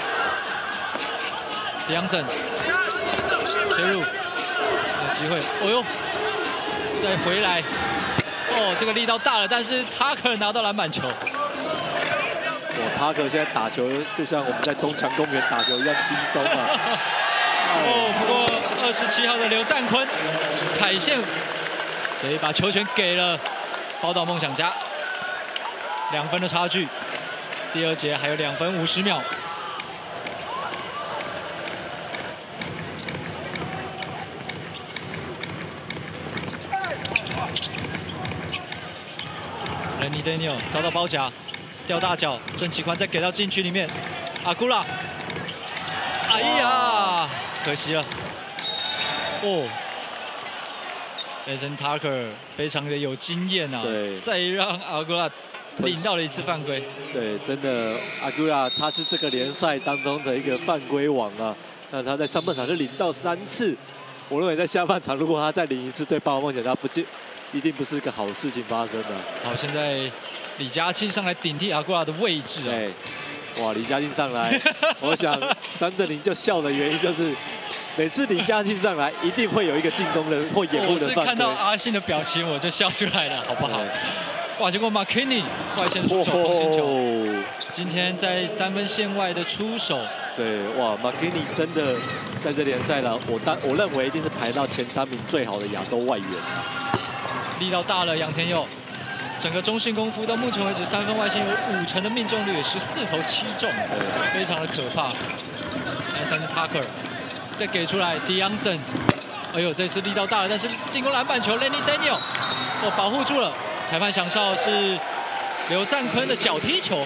，Deonson 切入。机会，再回来，这个力道大了，但是塔克拿到篮板球。 塔克现在打球就像我们在中强公园打球一样轻松啊。 不过27号的刘赞坤踩线，所以把球权给了宝岛梦想家，2分的差距。第2节还有2分50秒。Lenny Daniel 遭到包夹，吊大脚，郑启宽再给到禁区里面，阿古拉，哎呀，可惜了。Jason Tucker 非常的有经验啊， 对， 再让阿古拉领到了1次犯规。 对，真的，阿古拉他是这个联赛当中的一个犯规王啊。那他在上半场就领到3次，我认为在下半场如果他再领1次，对宝岛梦想家一定不是个好事情发生的。 好，现在李佳庆上来顶替阿古拉的位置啊！ 哇，李佳庆上来，我想张镇麟就笑的原因就是，每次李佳庆上来，一定会有一个进攻的或掩护的犯规。 我是看到阿信的表情，我就笑出来了，好不好？哇，结果 McKinney 外线出手空心球，今天在3分线外的出手。 对，哇 ，McKinney 真的在这联赛了，我认为一定是排到前3名最好的亚洲外援。 力道大了，杨天佑，整个中性功夫到目前为止3分外线有50%的命中率，14投7中，非常的可怕。但是 Tucker 再给出来 ，Deonson， 哎呦，这次力道大了，但是进攻篮板球 Lenny Daniel， 保护住了。裁判响哨是刘赞坤的脚踢球。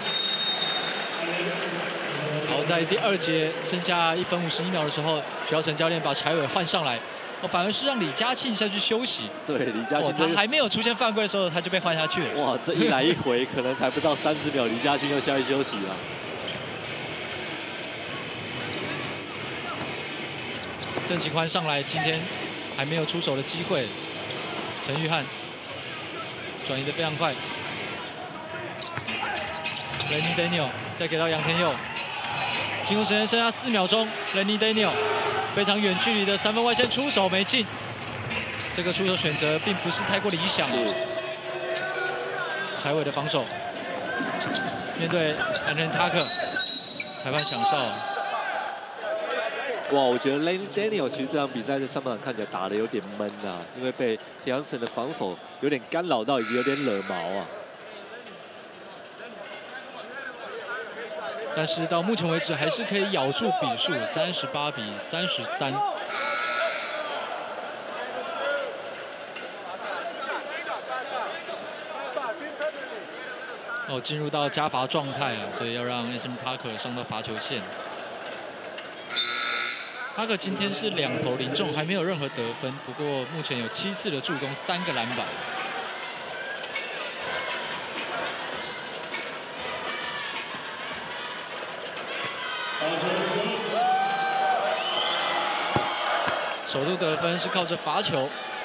好，在第2节剩下1分51秒的时候，许耀成教练把柴伟换上来。反而是让李佳庆下去休息。 对，李佳庆他还没有出现犯规的时候，他就被换下去了。 哇，这一来一回，可能还不到30秒，李佳庆又下去休息了。 郑启宽上来，今天还没有出手的机会。陈玉翰转移的非常快。Lenny Daniel 再给到杨天佑，进攻时间剩下4秒钟。Lenny Daniel。非常远距离的3分外线出手没进，这个出手选择并不是太过理想。柴伟的防守，面对 Anthony Tucker， 裁判响哨。 哇，我觉得 Lenny Daniel 其实这场比赛在上半场看起来打得有点闷啊，因为被Deonson的防守有点干扰到，以及有点惹毛啊。 但是到目前为止还是可以咬住比数，38比33。进入到加罚状态啊，所以要让 Jason Tucker 上到罚球线。Tucker 今天是2投0中，还没有任何得分，不过目前有7次的助攻，3个篮板。首度得分是靠着罚球，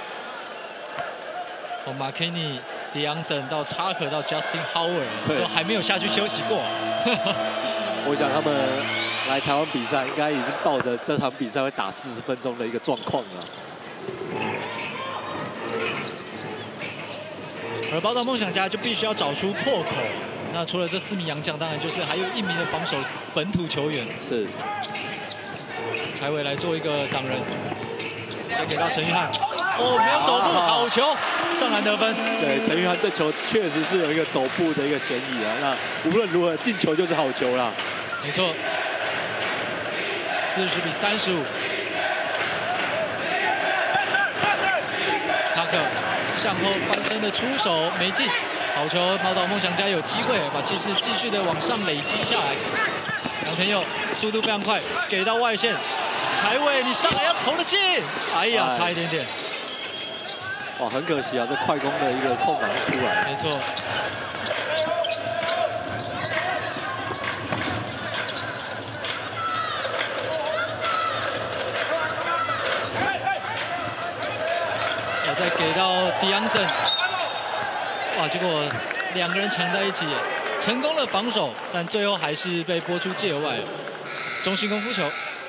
从 McKinney、Deonson 到 Tucker 到 Justin Howard， 都还没有下去休息过。 我想他们来台湾比赛，应该已经抱着这场比赛会打40分钟的一个状况了。而宝岛梦想家就必须要找出破口。 那除了这4名洋将，当然就是还有1名的防守本土球员。 是。 柴伟来做一个挡人，再给到陈玉翰。哦，没有走步，好球，上篮得分。 对，陈玉翰这球确实是有一个走步的一个嫌疑啊。那无论如何进球就是好球啦。 没错，40比35。塔克向后翻身的出手没进，好球，宝岛梦想家有机会把气势继续的往上累积下来。杨天佑速度非常快，给到外线，柴伟你上来要投得进，哎呀，差一点点。 哇，很可惜啊，这快攻的一个空档出来。 没错。再给到迪昂森，哇！结果2个人抢在一起，成功了防守，但最后还是被拨出界外。中信功夫球。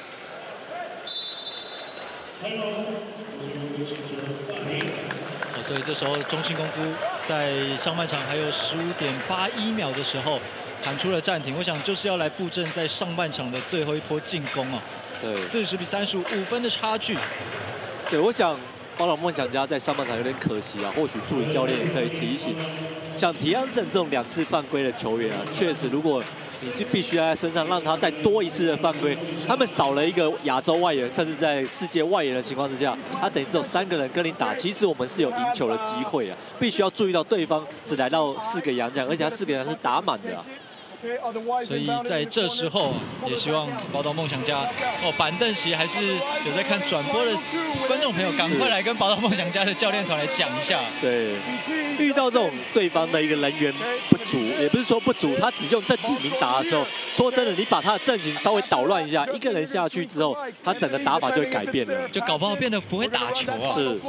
所以这时候中信功夫在上半场还有15.81秒的时候喊出了暂停，我想就是要来布阵在上半场的最后一波进攻啊。 对 ，40比35，5分的差距。 对，我想。宝岛梦想家在上半场有点可惜啊，或许助理教练也可以提醒，像提安森这种2次犯规的球员啊，确实如果你就必须要在身上让他再多1次的犯规，他们少了一个亚洲外援，甚至在世界外援的情况之下，他等于只有3个人跟你打，其实我们是有赢球的机会啊，必须要注意到对方只来到4个洋将，而且他4个洋是打满的啊。 所以在这时候，也希望宝岛梦想家板凳席还是有在看转播的观众朋友，赶快来跟宝岛梦想家的教练团来讲一下。 对，遇到这种对方的一个人员不足，也不是说不足，他只用这几名打的时候，说真的，你把他的阵型稍微捣乱一下，1个人下去之后，他整个打法就会改变了， 就搞不好变得不会打球啊。 是。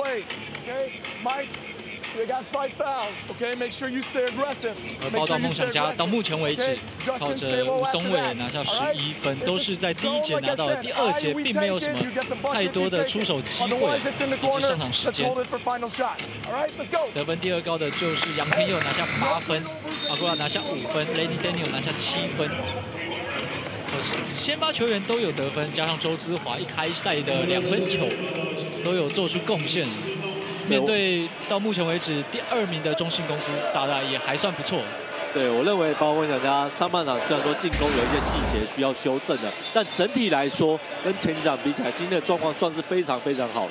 而宝岛梦想家到目前为止，靠着吴松伟拿下11分，都是在第1节拿到了，第2节并没有什么太多的出手机会以及上场时间。得分第2高的就是杨天佑拿下8分，阿古拉拿下5分 ，Lady Daniel 拿下7分。先发球员都有得分，加上周姿华一开赛的2分球都有做出贡献。面对到目前为止第2名的中信功夫，打得也还算不错。 对，我认为宝岛梦想家上半场虽然说进攻有一些细节需要修正的，但整体来说跟前几场比起来，今天的状况算是非常非常好的。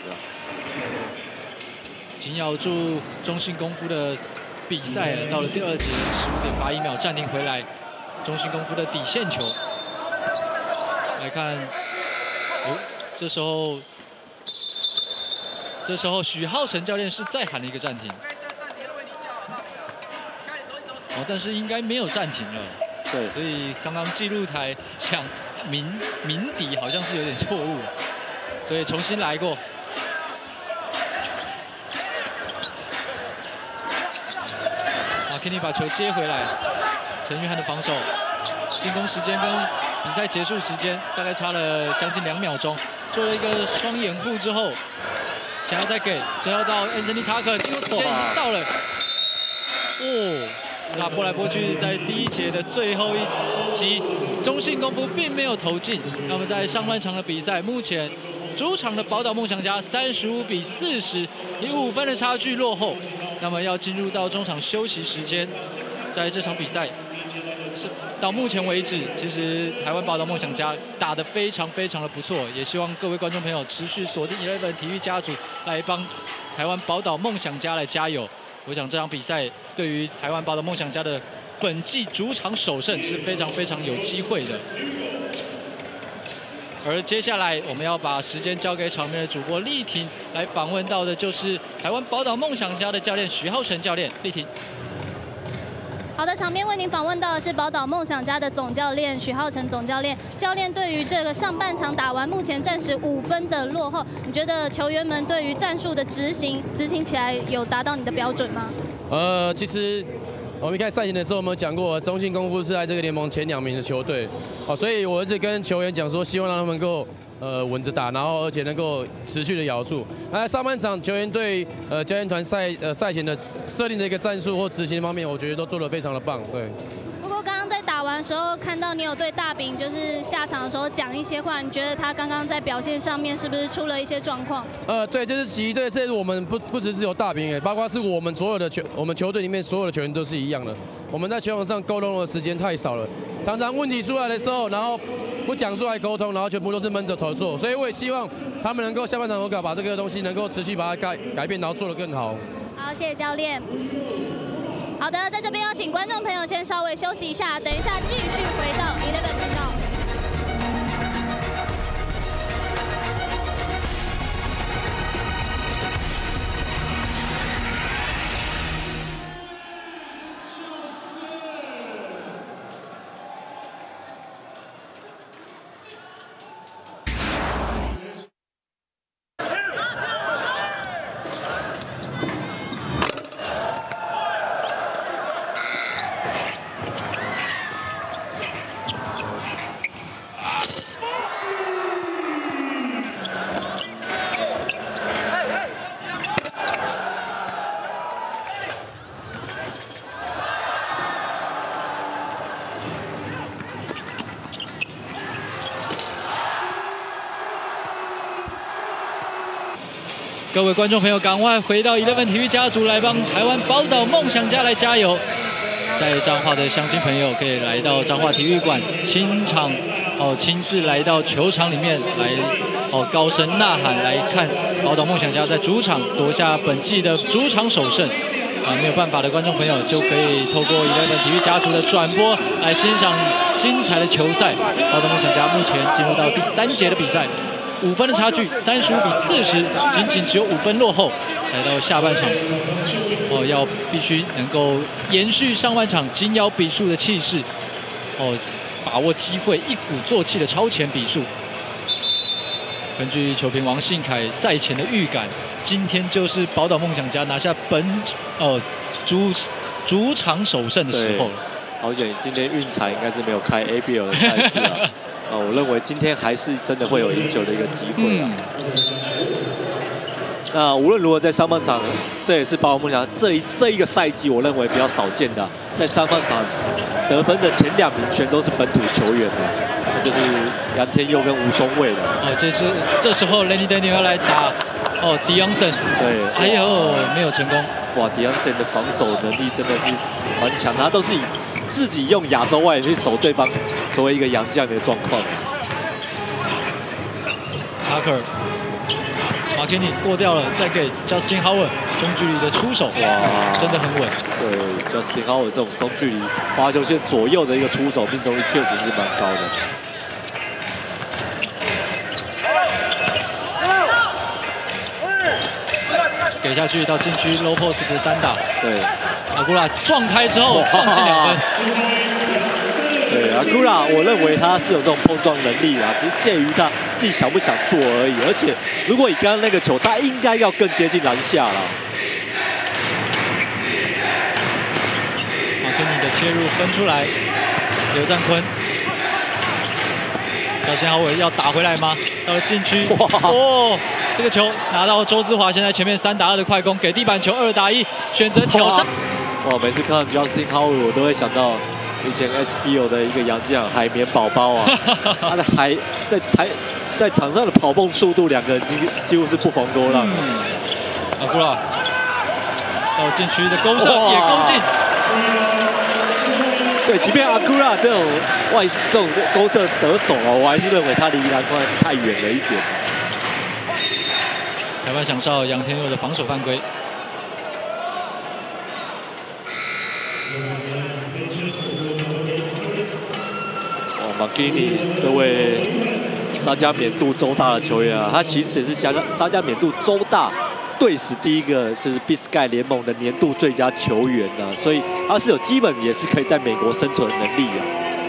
紧咬住中信功夫的比赛，到了第2节15.81秒暂停回来，中信功夫的底线球。来看，这时候许浩成教练是再喊了一个暂停，但是应该没有暂停了。 对， 所以刚刚记录台想鸣笛好像是有点错误，所以重新来过。Kenny 把球接回来，陈玉翰的防守，进攻时间跟比赛结束时间大概差了将近2秒钟，做了一个双掩护之后。想要再给，最后到 Anthony Tucker， 进入时间到了。那拨来拨去，在第1节的最后一集，中信功夫并没有投进。那么在上半场的比赛，目前主场的宝岛梦想家35比40，以5分的差距落后。那么要进入到中场休息时间，在这场比赛。到目前为止，其实台湾宝岛梦想家打得非常非常的不错，也希望各位观众朋友持续锁定11体育家族来帮台湾宝岛梦想家来加油。我想这场比赛对于台湾宝岛梦想家的本季主场首胜是非常非常有机会的。而接下来我们要把时间交给场边的主播丽婷来访问到的就是台湾宝岛梦想家的教练许浩成教练，丽婷。 好的，场边为您访问到的是宝岛梦想家的总教练许浩成总教练。教练对于这个上半场打完，目前暂时5分的落后，你觉得球员们对于战术的执行起来有达到你的标准吗？ 其实我们一开始赛前的时候，我们有讲过，中信功夫是在这个联盟前2名的球队，所以我一直跟球员讲说，希望让他们能够稳着打，然后而且能够持续的咬住。那上半场球员对教练团赛前的设定的一个战术或执行方面，我觉得都做得非常的棒。对。 不打完的时候看到你有对大饼就是下场的时候讲一些话，你觉得他刚刚在表现上面是不是出了一些状况？ 对，就是其实这次我们不只是有大饼，包括是我们所有的我们球队里面所有的球员都是一样的。我们在球场上沟通的时间太少了，常常问题出来的时候，然后不讲出来沟通，然后全部都是闷着头做。所以我也希望他们能够下半场把这个东西能够持续把它改变，然后做得更好。 好，谢谢教练。好的，在这边要请观众朋友先稍微休息一下，等一下继续回到 Eleven 频道。 各位观众朋友，赶快回到11体育家族来帮台湾宝岛梦想家来加油！在彰化的乡亲朋友可以来到彰化体育馆亲自来到球场里面来高声呐喊，来看宝岛梦想家在主场夺下本季的主场首胜。没有办法的观众朋友就可以透过11体育家族的转播来欣赏精彩的球赛。宝岛梦想家目前进入到第3节的比赛。5分的差距，35-40，仅仅只有5分落后。来到下半场，要必须能够延续上半场紧咬比数的气势，把握机会，一鼓作气的超前比数。根据球评王信凯赛前的预感，今天就是宝岛梦想家拿下主场首胜的时候了。 好险，今天运彩应该是没有开 ABL 的赛事啊。我认为今天还是真的会有赢球的一个机会啊。那无论如何，在上半场，这也是宝岛梦想这一个赛季，我认为比较少见的，在上半场得分的前2名全都是本土球员的，那就是杨天佑跟吴松蔚的。 这时候 Lenny Daniel 要来打Dionson， 对，哎呦，没有成功。 哇 ，Dionson 的防守能力真的是蛮强，他都是以自己用亚洲外援去守对方，作为一个洋将的状况。 Tucker， 马肯尼过掉了，再给 Justin Howard 中距离的出手，哇，真的很稳。 对 ，Justin Howard 这种中距离罚球线左右的一个出手命中率确实是蛮高的。 给下去到禁区 low post 的单打， 对， 阿古拉撞开之后放进2分。 对，阿古拉，我认为他是有这种碰撞能力啦，只是介于他自己想不想做而已。而且，如果以刚刚那个球，他应该要更接近篮下啦。 马肯尼的切入分出来，刘占坤，小贤豪伟要打回来吗？到了禁区，这个球拿到周姿华，现在前面3打2的快攻，给地板球2打1，选择挑战。 哇，每次看到 Justin Howard， 我都会想到以前 SBO 的一个洋将海绵宝宝啊，他的在场上的跑蹦速度，2个人几乎是不遑多让。 阿古拉到禁区的勾射也攻进。 对，即便阿库拉这种勾射得手我还是认为他离篮筐还是太远了一点。 裁判响哨杨天佑的防守犯规。 马基尼这位沙加缅度州大的球员啊，他其实也是沙加缅度州大队史第一个就是 Big Sky 联盟的年度最佳球员啊，所以他是有基本也是可以在美国生存的能力啊。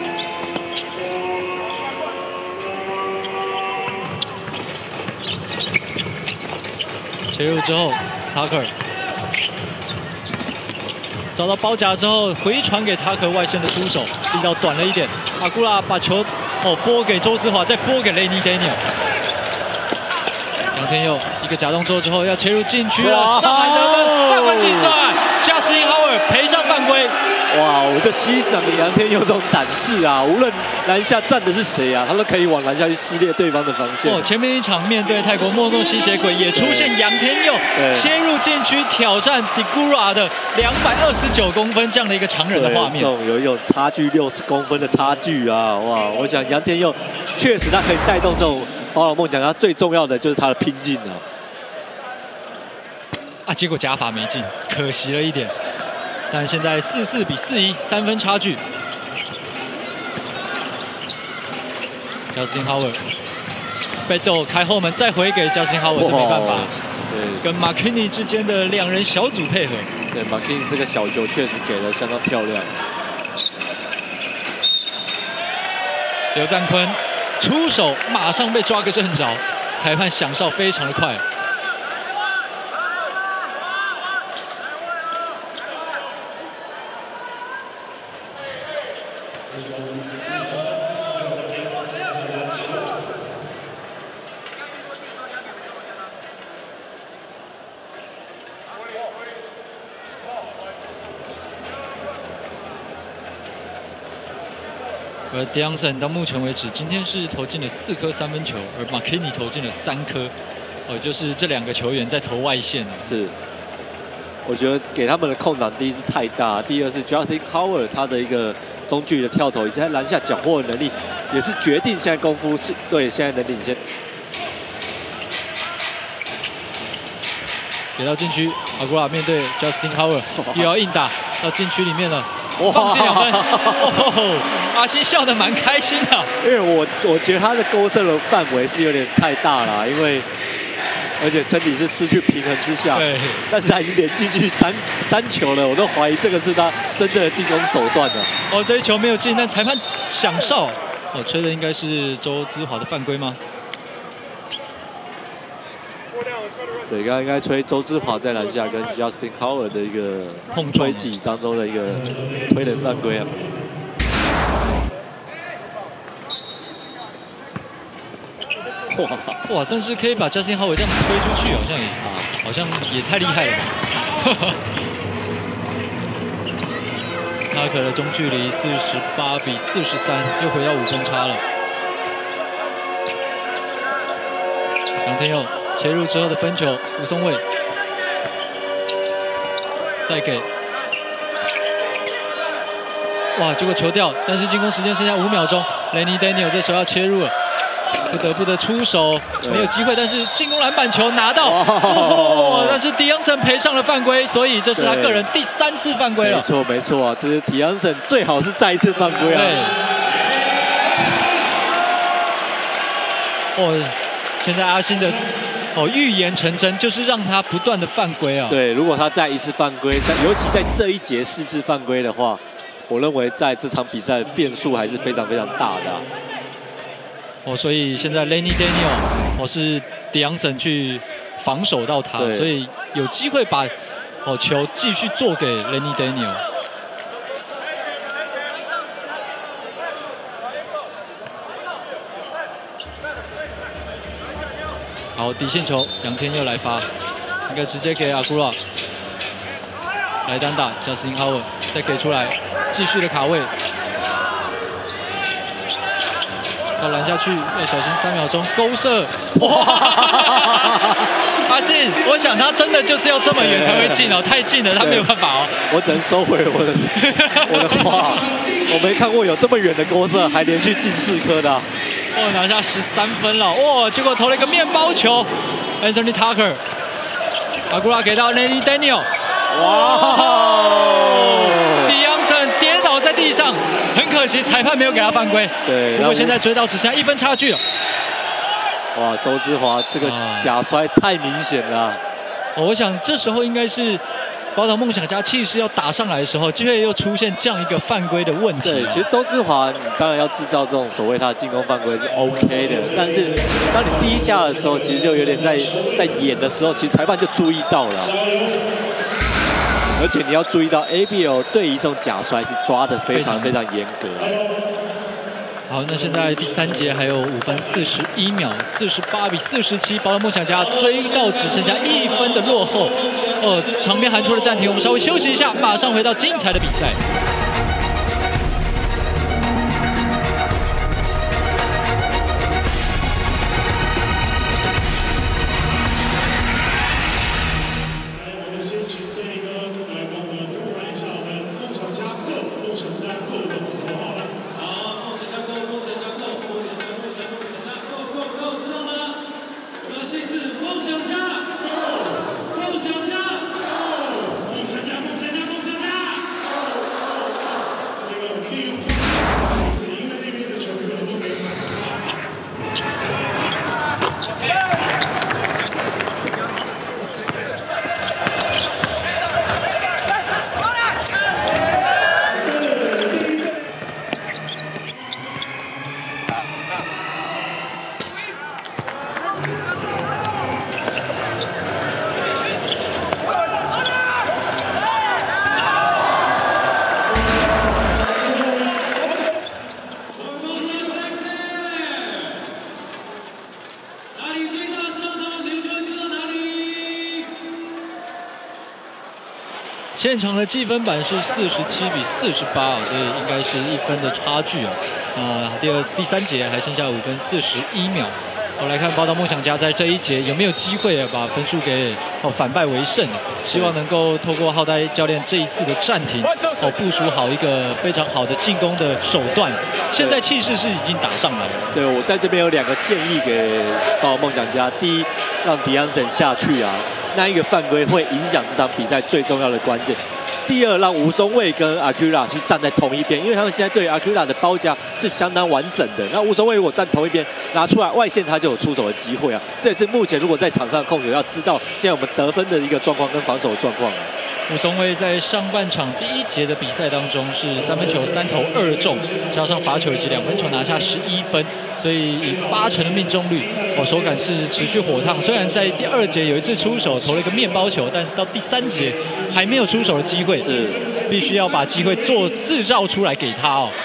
切入之后 ，Tucker 找到包夹之后，回传给 Tucker 外线的出手，力道短了一点。阿古拉把球拨给周姿华，再拨给 Lenny Daniel。杨天佑一个假动作之后要切入禁区了，上海得分，犯规计算 ，Justin Howard 赔上犯规。 哇，我就欣赏杨天佑这种胆识啊！无论篮下站的是谁啊，他都可以往篮下去撕裂对方的防线。 哦，前面一场面对泰国莫诺吸血鬼，也出现杨天佑切入禁区挑战 Digura 的229公分这样的一个常人的画面。 有一种差距60公分的差距啊！哇，我想杨天佑确实他可以带动这种宝岛梦想家最重要的就是他的拼劲啊！ 啊，结果假法没进，可惜了一点。但现在44比41，3分差距。Justin Howard 被斗开后门，再回给 Justin Howard， 这没办法。对，跟 McKinney 之间的2人小组配合。 对 ，McKinney 这个小球确实给的相当漂亮。 刘赞坤出手，马上被抓个正着，裁判响哨非常的快。而 Deonson 到目前为止，今天是投进了4颗3分球，而 McKinney 投进了3颗，就是这2个球员在投外线。 是，我觉得给他们的空档，第一是太大，第二是 Justin Howard 他的一个中距离的跳投，以及在篮下缴获的能力，也是决定现在功夫队现在能领先。 给到禁区，阿古拉面对 Justin Howard 又要硬打到禁区里面了。放进2分，阿信笑得蛮开心的。 因为我觉得他的勾射的范围是有点太大了，因为而且身体是失去平衡之下， 对， 但是他已经连进去三球了，我都怀疑这个是他真正的进攻手段了。 这一球没有进，但裁判响哨，吹的应该是周姿华的犯规吗？ 对，刚刚应该吹周姿华在篮下跟 Justin Howard 的一个碰撞击当中的一个推人犯规啊。 哇！但是可以把 Justin Howard 这样推出去，好像也太厉害了吧！他可的中距离48比43，又回到5分差了。杨天佑切入之后的分球，吴松蔚再给，哇！结果球掉，但是进攻时间剩下5秒钟 ，Lenny Daniel 这时候要切入了，不得不的出手，没有机会，但是进攻篮板球拿到，但是 Deonson 赔上了犯规，所以这是他个人第3次犯规了。 没错啊，这是 Deonson 最好是再一次犯规啊。 现在阿信的预言成真，就是让他不断的犯规啊。 对，如果他再一次犯规，尤其在这一节4次犯规的话，我认为在这场比赛变数还是非常非常大的。 所以现在 Lenny Daniel 是 Deonson 去防守到他，所以有机会把球继续做给 Lenny Daniel。好，底线球，杨天佑来发，应该直接给阿古拉来单打 ，Justin Howard 再给出来，继续的卡位，要拦下去，要小心3秒钟勾射，哇！阿信，我想他真的就是要这么远才会进哦，太近了，他没有办法哦。 我只能收回我的话，我没看过有这么远的勾射还连续进4颗的。 拿下13分了，结果投了一个面包球 ，Anthony Tucker， 阿古拉给到 Lenny Daniel， Deonson 跌倒在地上，很可惜裁判没有给他犯规。 对， 不过现在追到只剩下1分差距了。 哇，周姿华这个假摔太明显了。 我想这时候应该是宝岛梦想家气势要打上来的时候，就会又出现这样一个犯规的问题。 对，其实周姿华你当然要制造这种所谓他的进攻犯规是 OK 的，但是当你第一下的时候，其实就有点在演的时候，其实裁判就注意到了。而且你要注意到 ABL 对于这种假摔是抓得非常非常严格。 好，那现在第3节还有5分41秒，48比47，宝岛梦想家追到只剩下1分的落后。场边喊出了暂停，我们稍微休息一下，马上回到精彩的比赛。 现场的计分板是47比48啊，所以应该是1分的差距啊。第三节还剩下5分41秒。我来看宝岛梦想家在这一节有没有机会把分数给反败为胜，希望能够透过浩呆教练这一次的暂停部署好一个非常好的进攻的手段。现在气势是已经打上来了。 对，我在这边有2个建议给宝岛梦想家。第一，让迪安森下去啊，那一个犯规会影响这场比赛最重要的关键。第二，让吴松蔚跟阿库拉去站在同一边，因为他们现在对阿库拉的包夹是相当完整的。那吴松蔚如果站同一边，拿出来外线，他就有出手的机会啊。这也是目前如果在场上控球要知道现在我们得分的一个状况跟防守的状况。 吴松蔚在上半场第1节的比赛当中是3分球3投2中，加上罚球以及2分球拿下11分，所以以80%的命中率，手感是持续火烫。虽然在第2节有一次出手投了一个面包球，但到第3节还没有出手的机会，是必须要把机会制造出来给他哦。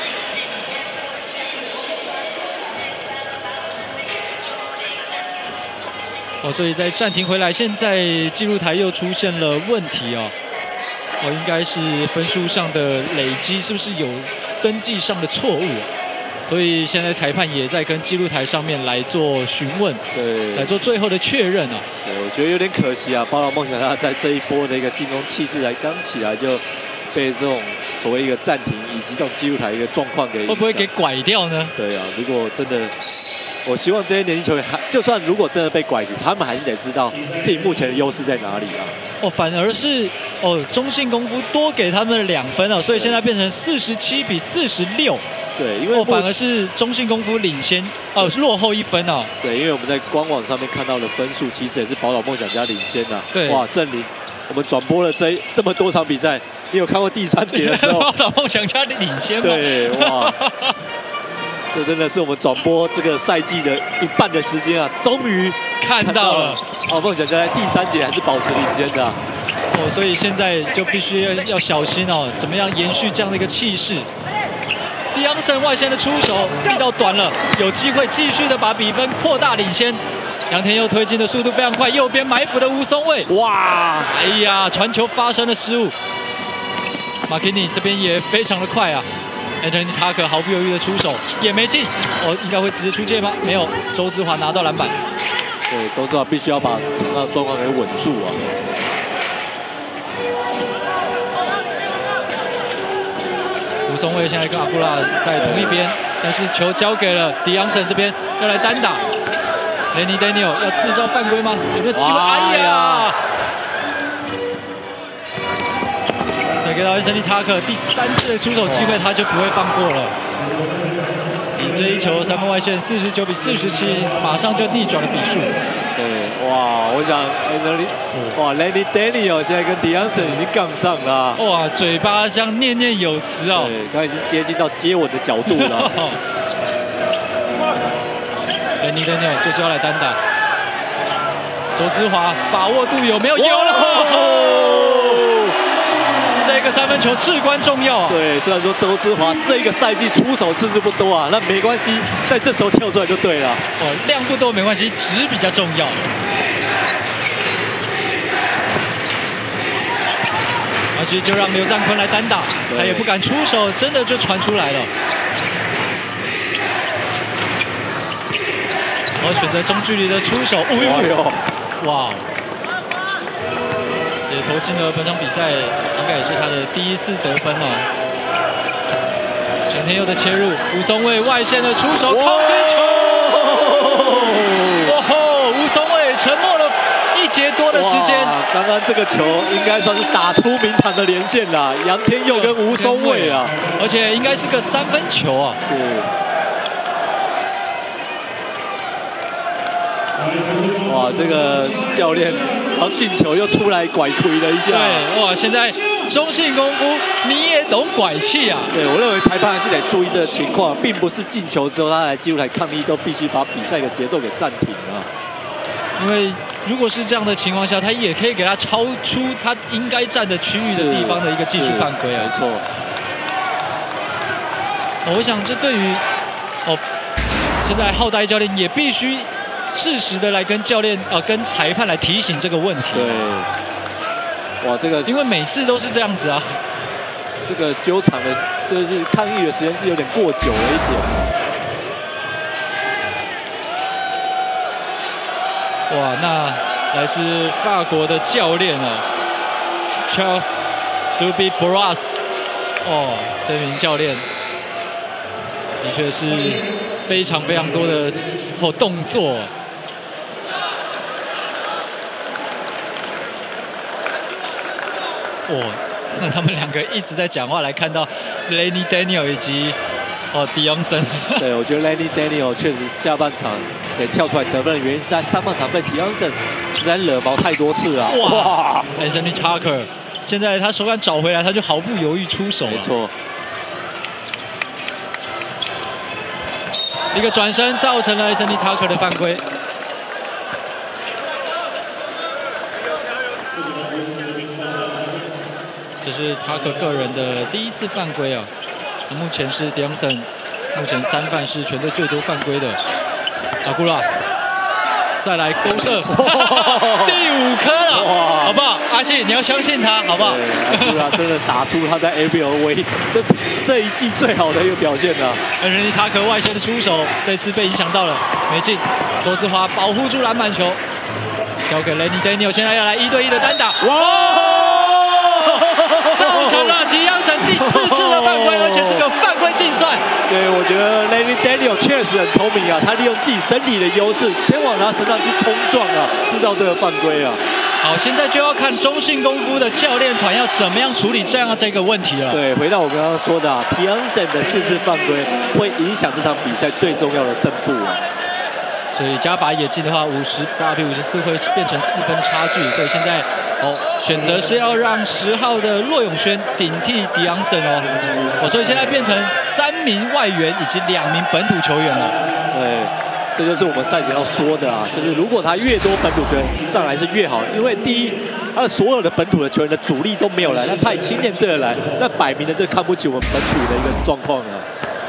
所以在暂停回来，现在记录台又出现了问题哦。应该是分数上的累积，是不是有登记上的错误？所以现在裁判也在跟记录台上面来做询问，对，来做最后的确认啊。 对，我觉得有点可惜啊，宝岛梦想家在这一波的一个进攻气势才刚起来，就被这种所谓一个暂停以及这种记录台一个状况给会不会给拐掉呢？ 对啊，如果真的。我希望这些年轻球员，就算如果真的被拐子，他们还是得知道自己目前的优势在哪里啊。 反而是中信功夫多给他们2分哦，所以现在变成47比46。 对，因为反而是中信功夫领先落后1分哦。 对，因为我们在官网上面看到的分数，其实也是宝岛梦想家领先啊。 对， 哇，郑林，我们转播了这么多场比赛，你有看过第3节的时候， 宝岛梦想家领先吗？ 对，哇。这真的是我们转播这个赛季的1半的时间啊，终于看到了。 梦想家在第3节还是保持领先的所以现在就必须要小心怎么样延续这样的一个气势。迪昂森外线的出手力道短了，有机会继续的把比分扩大领先。杨天佑推进的速度非常快，右边埋伏的吴松蔚，哇，哎呀，传球发生了失误。马基尼这边也非常的快啊。Anthony Tucker 毫不犹豫的出手，也没进，应该会直接出界吗？没有，周之华拿到篮板。 对，周之华必须要把场上状况给稳住啊。 吴松蔚现在跟阿库拉在同一边，但是球交给了迪昂森这边，要来单打。Lenny Daniel 要制造犯规吗？有没有机会？哎呀！再给到Anthony Tucker第3次的出手机会，他就不会放过了。以这一球3分外线49比47，马上就逆转了比数。 对，哇，我想Lenny Daniel 现在跟迪安森已经杠上了。 哇，嘴巴这样念念有词哦。 对，他已经接近到接吻的角度了。 Lenny Daniel 就是要来单打。周之华把握度有没有？有了。这个3分球至关重要啊！ 对，虽然说周之华这个赛季出手次数不多啊，那没关系，在这时候跳出来就对了。 量不多没关系，值比较重要。而且就让刘占坤来单打，他也不敢出手，真的就传出来了。选择中距离的出手，哇！也投进了本场比赛，应该也是他的第1次得分了。陈天佑的切入，吴松蔚外线的出手，靠近球！吴松蔚沉默了1节多的时间。 刚刚这个球应该算是打出名堂的连线啦，杨天佑跟吴松蔚啊， 而且应该是个3分球啊。 是。哇，这个教练然后进球又出来拐亏了一下。 对，哇，现在中信功夫你也懂拐气啊？ 对，我认为裁判还是得注意这个情况，并不是进球之后他来记录台抗议都必须把比赛的节奏给暂停啊。 因为如果是这样的情况下，他也可以给他超出他应该站的区域的地方的一个技术犯规啊。 没错。 我想这对于现在浩呆教练也必须适时的来跟教练跟裁判来提醒这个问题。 对。 哇，这个因为每次都是这样子啊。 这个纠缠的，就是抗议的时间是有点过久了一点。 哇，那来自法国的教练啊 ，Charles Duby-Bras， 哦，这名教练的确是非常非常多的动作。那他们两个一直在讲话，来看到 Lenny Daniel 以及Deonson。 对，我觉得 Lenny Daniel 确实下半场也跳出来得分的原因是在上半场被 Deonson 实在惹毛太多次了。 哇 ，Anthony Tucker 现在他手感找回来，他就毫不犹豫出手。 没错， 一个转身造成了 Anthony Tucker 的犯规。这是Tucker个人的第一次犯规啊！目前是 Deonson， 目前3犯是全队最多犯规的。阿古拉，再来勾射，第5颗了，好不好？阿信，你要相信他，好不好？ 阿古拉真的打出他在 ABL 唯一，这一季最好的一个表现了。 Anthony Tucker外线的出手，这次被影响到了，没进。多次华保护住篮板球，交给 Lenny Daniel， 现在要来1对1的单打。哇！造成了Deonson第4次的犯规，而且是个犯规竞算。 对，我觉得 Lenny Daniel 确实很聪明啊，他利用自己身体的优势，先往他身上去冲撞啊，制造这个犯规啊。 好，现在就要看中信功夫的教练团要怎么样处理这个问题了。 对，回到我刚刚说的Deonson 的4次犯规，会影响这场比赛最重要的胜负啊。 所以加罚也进的话，58比54会变成4分差距。所以现在选择是要让10号的骆永轩顶替Deonson所以现在变成3名外援以及2名本土球员了。 对，这就是我们赛前要说的啊，就是如果他越多本土球员上来是越好，因为第一，他的所有的本土的球员的主力都没有来，那派青年队的来，那摆明了这看不起我们本土的一个状况啊。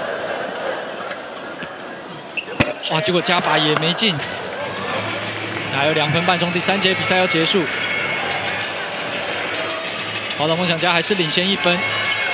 哇！结果加罚也没进，还有2分半钟，第3节比赛要结束。宝岛梦想家还是领先1分。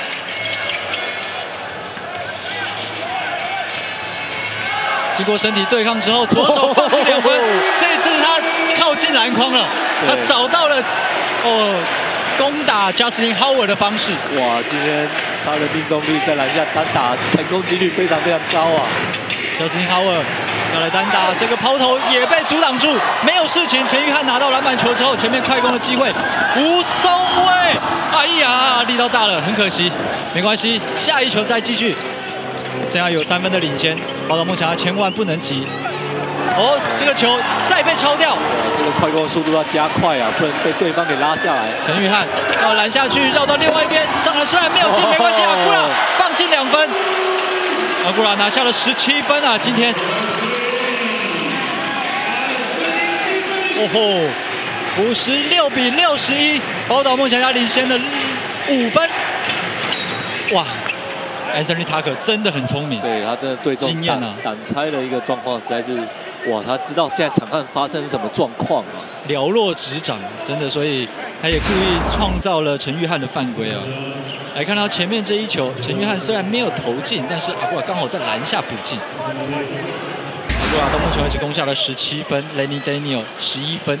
经过身体对抗之后，左手放进2分，这次他靠近篮筐了，他找到了攻打 Justin Howard 的方式。 哇！今天他的命中率在篮下单打成功几率非常非常高啊。 Justin Howard 要来单打，这个抛投也被阻挡住，没有事情。陈玉翰拿到篮板球之后，前面快攻的机会，吴松蔚，哎呀，力道大了，很可惜，没关系，下一球再继续。现在有3分的领先，宝岛梦想家千万不能急。这个球再被抄掉， 这个快攻速度要加快啊，不能被对方给拉下来。 陈玉翰要拦下去，绕到另外一边，上来虽然没有进，没关系，阿古拉放进2分。阿古拉拿下了17分啊！今天，56比61，宝岛梦想家领先了5分。哇 ，Anthony Tucker 真的很聪明， 对他真的对这种挡拆的一个状况，实在是哇，他知道现在场上发生什么状况啊， 了若指掌，真的，所以他也故意创造了陈玉翰的犯规啊。来看到前面这一球，陈玉翰虽然没有投进，但是阿古拉刚好在篮下补进。阿古拉到目前为止攻下了17分 ，Lenny Daniel 11分。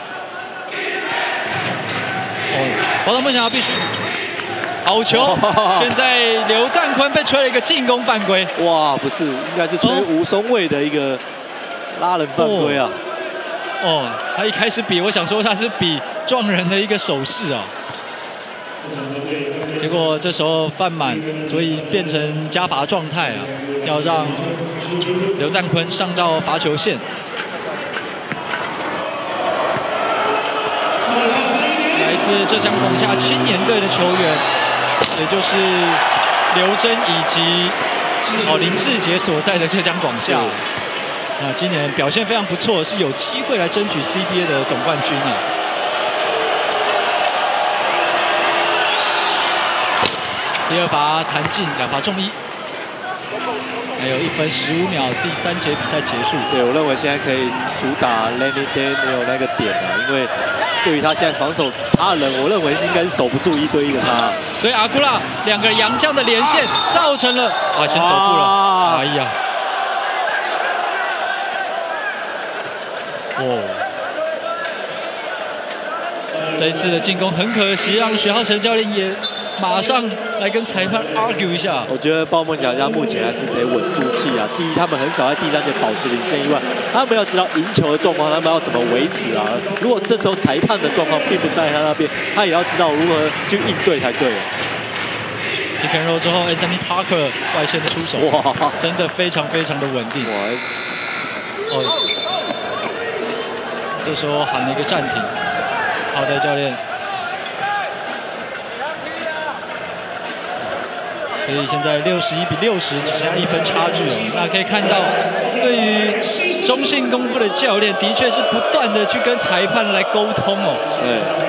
宝岛梦想家必须好球！现在刘占坤被吹了一个进攻犯规。 哇，不是，应该是吹吴松蔚的一个拉人犯规啊。 他一开始比，我想说他是比撞人的一个手势啊。结果这时候犯满，所以变成加罚状态啊，要让刘占坤上到罚球线。来自浙江广厦青年队的球员，也就是刘铮以及林志杰所在的浙江广厦。今年表现非常不错，是有机会来争取 CBA 的总冠军啊。第2罚弹进，2罚中1，还有1分15秒，第3节比赛结束。 对，我认为现在可以主打 Lenny Daniel 那个点啊，因为对于他现在防守他的人，我认为是应该是守不住1对1的他。 所以阿古拉2个洋将的连线造成了先走步了。哎呀，这一次的进攻很可惜，让许浩成教练也马上来跟裁判 argue 一下。 我觉得暴梦想家目前还是得稳住气啊。第一，他们很少在第3节保持领先以外，他们要知道赢球的状况，他们要怎么维持啊。如果这时候裁判的状况并不在他那边，他也要知道如何去应对才对。 Pick and roll 之后 ，Anthony Parker 外线的出手，哇，真的非常非常的稳定。这时候喊了一个暂停。好的，教练。所以现在61比60，只剩下1分差距了。那可以看到，对于中信功夫的教练，的确是不断的去跟裁判来沟通哦。 对。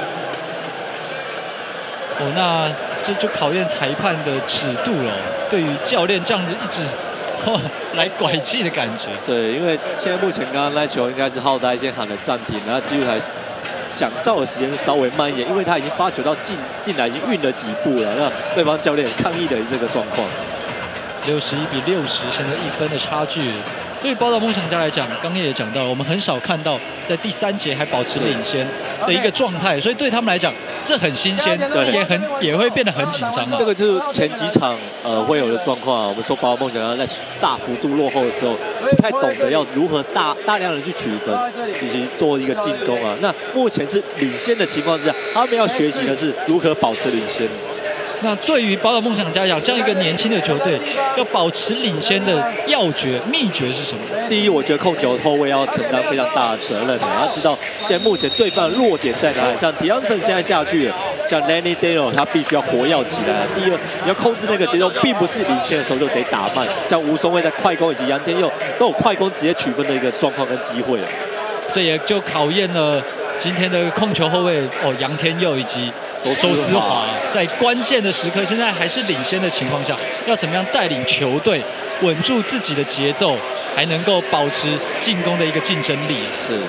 那这就考验裁判的尺度了。对于教练这样子一直来拐气的感觉。对， 因为现在目前刚刚那球应该是浩代先喊了暂停，然后基督台想哨的时间稍微慢一点，因为他已经发球到进来已经运了几步了，那对方教练抗议的这个状况。 61比60，现在1分的差距。对于宝岛梦想家来讲，刚刚也讲到了，我们很少看到在第3节还保持领先的一个状态，所以对他们来讲，这很新鲜，也会变得很紧张。 这个就是前几场会有的状况啊。我们说宝岛梦想家在大幅度落后的时候，不太懂得要如何大量的去取分，以及做一个进攻啊。那目前是领先的情况之下，他们要学习的是如何保持领先。 那对于宝岛梦想家讲，这样一个年轻的球队，要保持领先的要诀、秘诀是什么？ 第一，我觉得控球后卫要承担非常大的责任，他知道现在目前对方的弱点在哪里。像迪昂森现在下去了，像 Lenny Daniel 他必须要活跃起来。第二，你要控制那个节奏，并不是领先的时候就得打慢。像吴松蔚在快攻以及杨天佑都有快攻直接取分的一个状况跟机会了。 这也就考验了今天的控球后卫杨天佑以及周姿华，在关键的时刻，现在还是领先的情况下，要怎么样带领球队稳住自己的节奏，还能够保持进攻的一个竞争力。 是。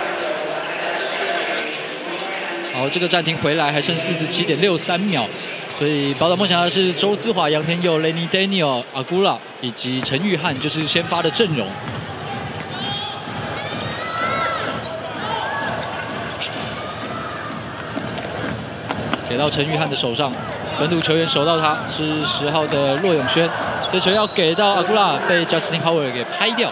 好，这个暂停回来还剩47.63秒，所以宝岛梦想家是周姿华、杨天佑、Lenny Daniel、阿古拉以及陈玉翰就是先发的阵容。给到陈玉翰的手上，本土球员守到他是10号的骆永轩，这球要给到阿古拉，被 Justin Howard 给拍掉。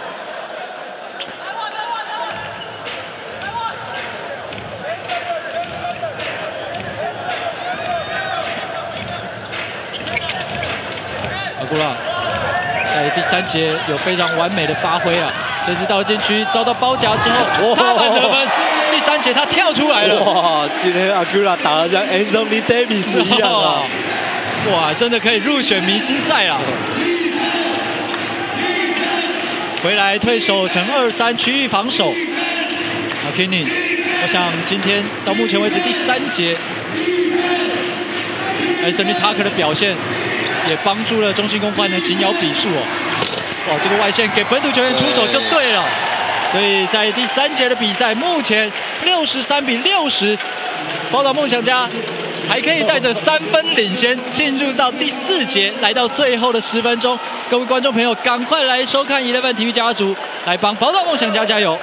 阿古拉在第3节有非常完美的发挥啊，这次到了禁区遭到包夹之后，擦板得分。第3节他跳出来了， 哇！今天阿古拉打得像 Anthony Davis 一样啊！ 哇，真的可以入选明星赛了。回来退守成2-3区域防守。McKinney， 我想今天到目前为止第3节 ，Anthony Tucker 的表现也帮助了中信公夫能紧咬比数哦。哇，这个外线给本土球员出手就对了。所以在第3节的比赛，目前63比60，宝岛梦想家还可以带着3分领先进入到第4节，来到最后的10分钟。各位观众朋友，赶快来收看11体育家族，来帮宝岛梦想家加油！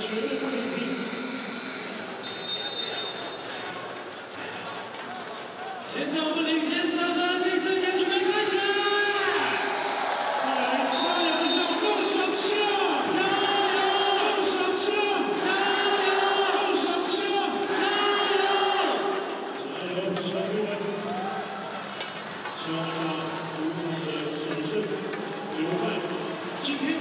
现在我们领先3分，第4节准备开始。再来上两个手，共享秀，加油！共享秀，加油！共享秀，加油！加油，小队们！希望把主场的首胜留在今天。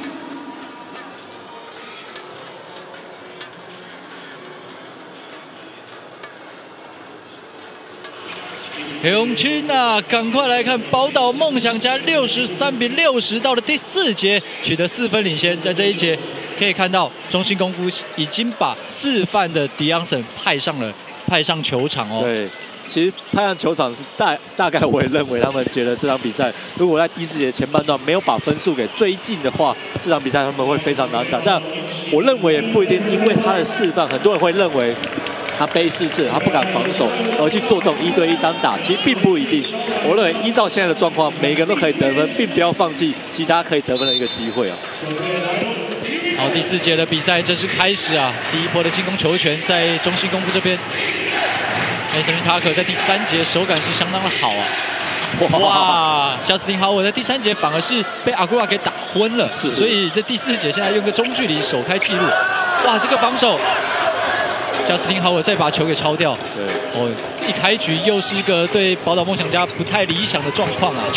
永清啊，赶快来看宝岛梦想家63比60到了第4节，取得4分领先。在这一节可以看到，中信功夫已经把4犯的迪昂森派上球场哦。 对，其实派上球场是大概我也认为他们觉得这场比赛如果在第4节前半段没有把分数给追进的话，这场比赛他们会非常难打。但我认为也不一定，因为他的4犯，很多人会认为。 他背4次，他不敢防守，而去做这种1对1单打，其实并不一定。我认为依照现在的状况，每个人都可以得分，并不要放弃其他可以得分的一个机会啊。 好，第4节的比赛正式开始啊！第一波的进攻球权在中信功夫这边。Anthony Tucker 在第3节手感是相当的好啊。哇 ，Justin Howard 在第3节反而是被阿古拉给打昏了，所以在第4节现在用个中距离首开纪录。哇，这个防守。 贾斯汀·豪尔再把球给抄掉， 对， 哦，一开局又是一个对宝岛梦想家不太理想的状况啊，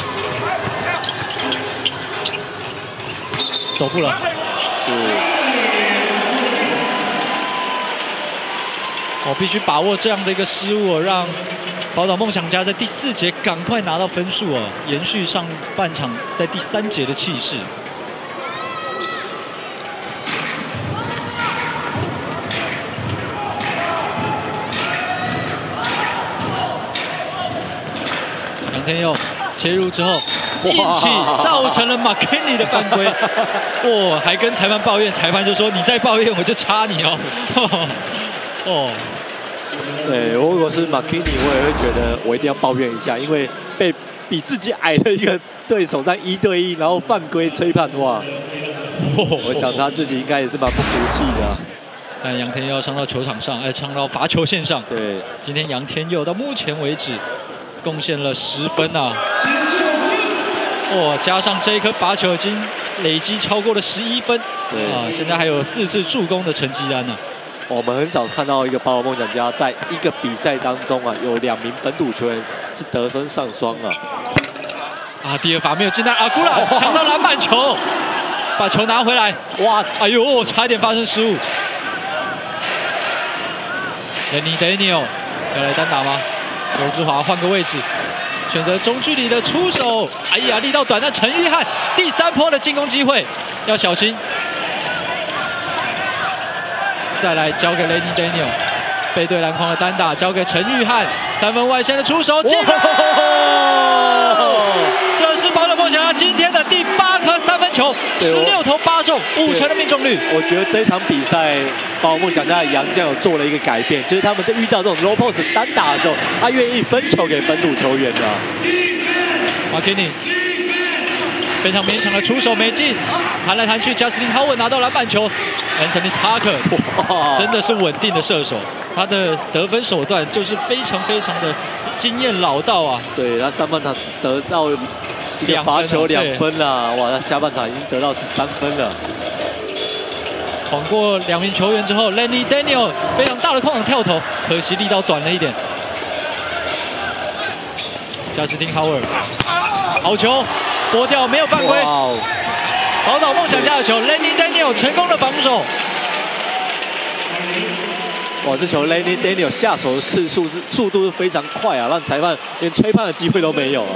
走步了， 是， 哦，必须把握这样的一个失误哦，让宝岛梦想家在第4节赶快拿到分数哦，延续上半场在第3节的气势。 杨天佑切入之后，硬气造成了 McKinney 的犯规。哇，还跟裁判抱怨，裁判就说：“你再抱怨我就插你哦。”哦， 对，如果是 McKinney， 我也会觉得我一定要抱怨一下，因为被比自己矮的一个对手在1对1，然后犯规吹判，哇！我想他自己应该也是蛮不服气的啊。 但杨天佑上到球场上，上到罚球线上。 对，今天杨天佑到目前为止。 贡献了10分啊！加上这一颗罚球，已经累积超过了11分。对啊，现在还有4次助攻的成绩单呢。 我们很少看到一个宝岛梦想家在一个比赛当中啊，有2名本土球员是得分上双啊。 第2罚没有进，但阿古拉抢到篮板球，把球拿回来。哇！哎呦，差一点发生失误。Lenny Daniel 要来单打吗？ 周志华换个位置，选择中距离的出手。哎呀，力道短，但陈玉翰第3波的进攻机会要小心。再来交给 Lenny Daniel， 背对篮筐的单打交给陈玉翰，3分外线的出手进了。这是宝岛梦想家今天的第8颗3分球，16投8中，50%的命中率。 我觉得这场比赛。 宝岛梦想家的杨将有做了一个改变，就是他们在遇到这种 low post 单打的时候，他愿意分球给本土球员的。 McKinney 非常勉强的出手没进，弹来弹去 ，Justin Howard 拿到篮板球 ，Anthony Tucker 真的是稳定的射手，他的得分手段就是非常的经验老道啊。 对他上半场得到一个罚球2分啦，哇，他下半场已经得到13分了。 晃过2名球员之后 ，Lenny Daniel 非常大的空档跳投，可惜力道短了一点。贾斯汀·豪尔，好球，拨掉没有犯规。宝岛梦想家的球 ，Lenny Daniel 成功的防守。 哇，这球 Lenny Daniel 下手的速度是非常快啊，让裁判连吹判的机会都没有啊。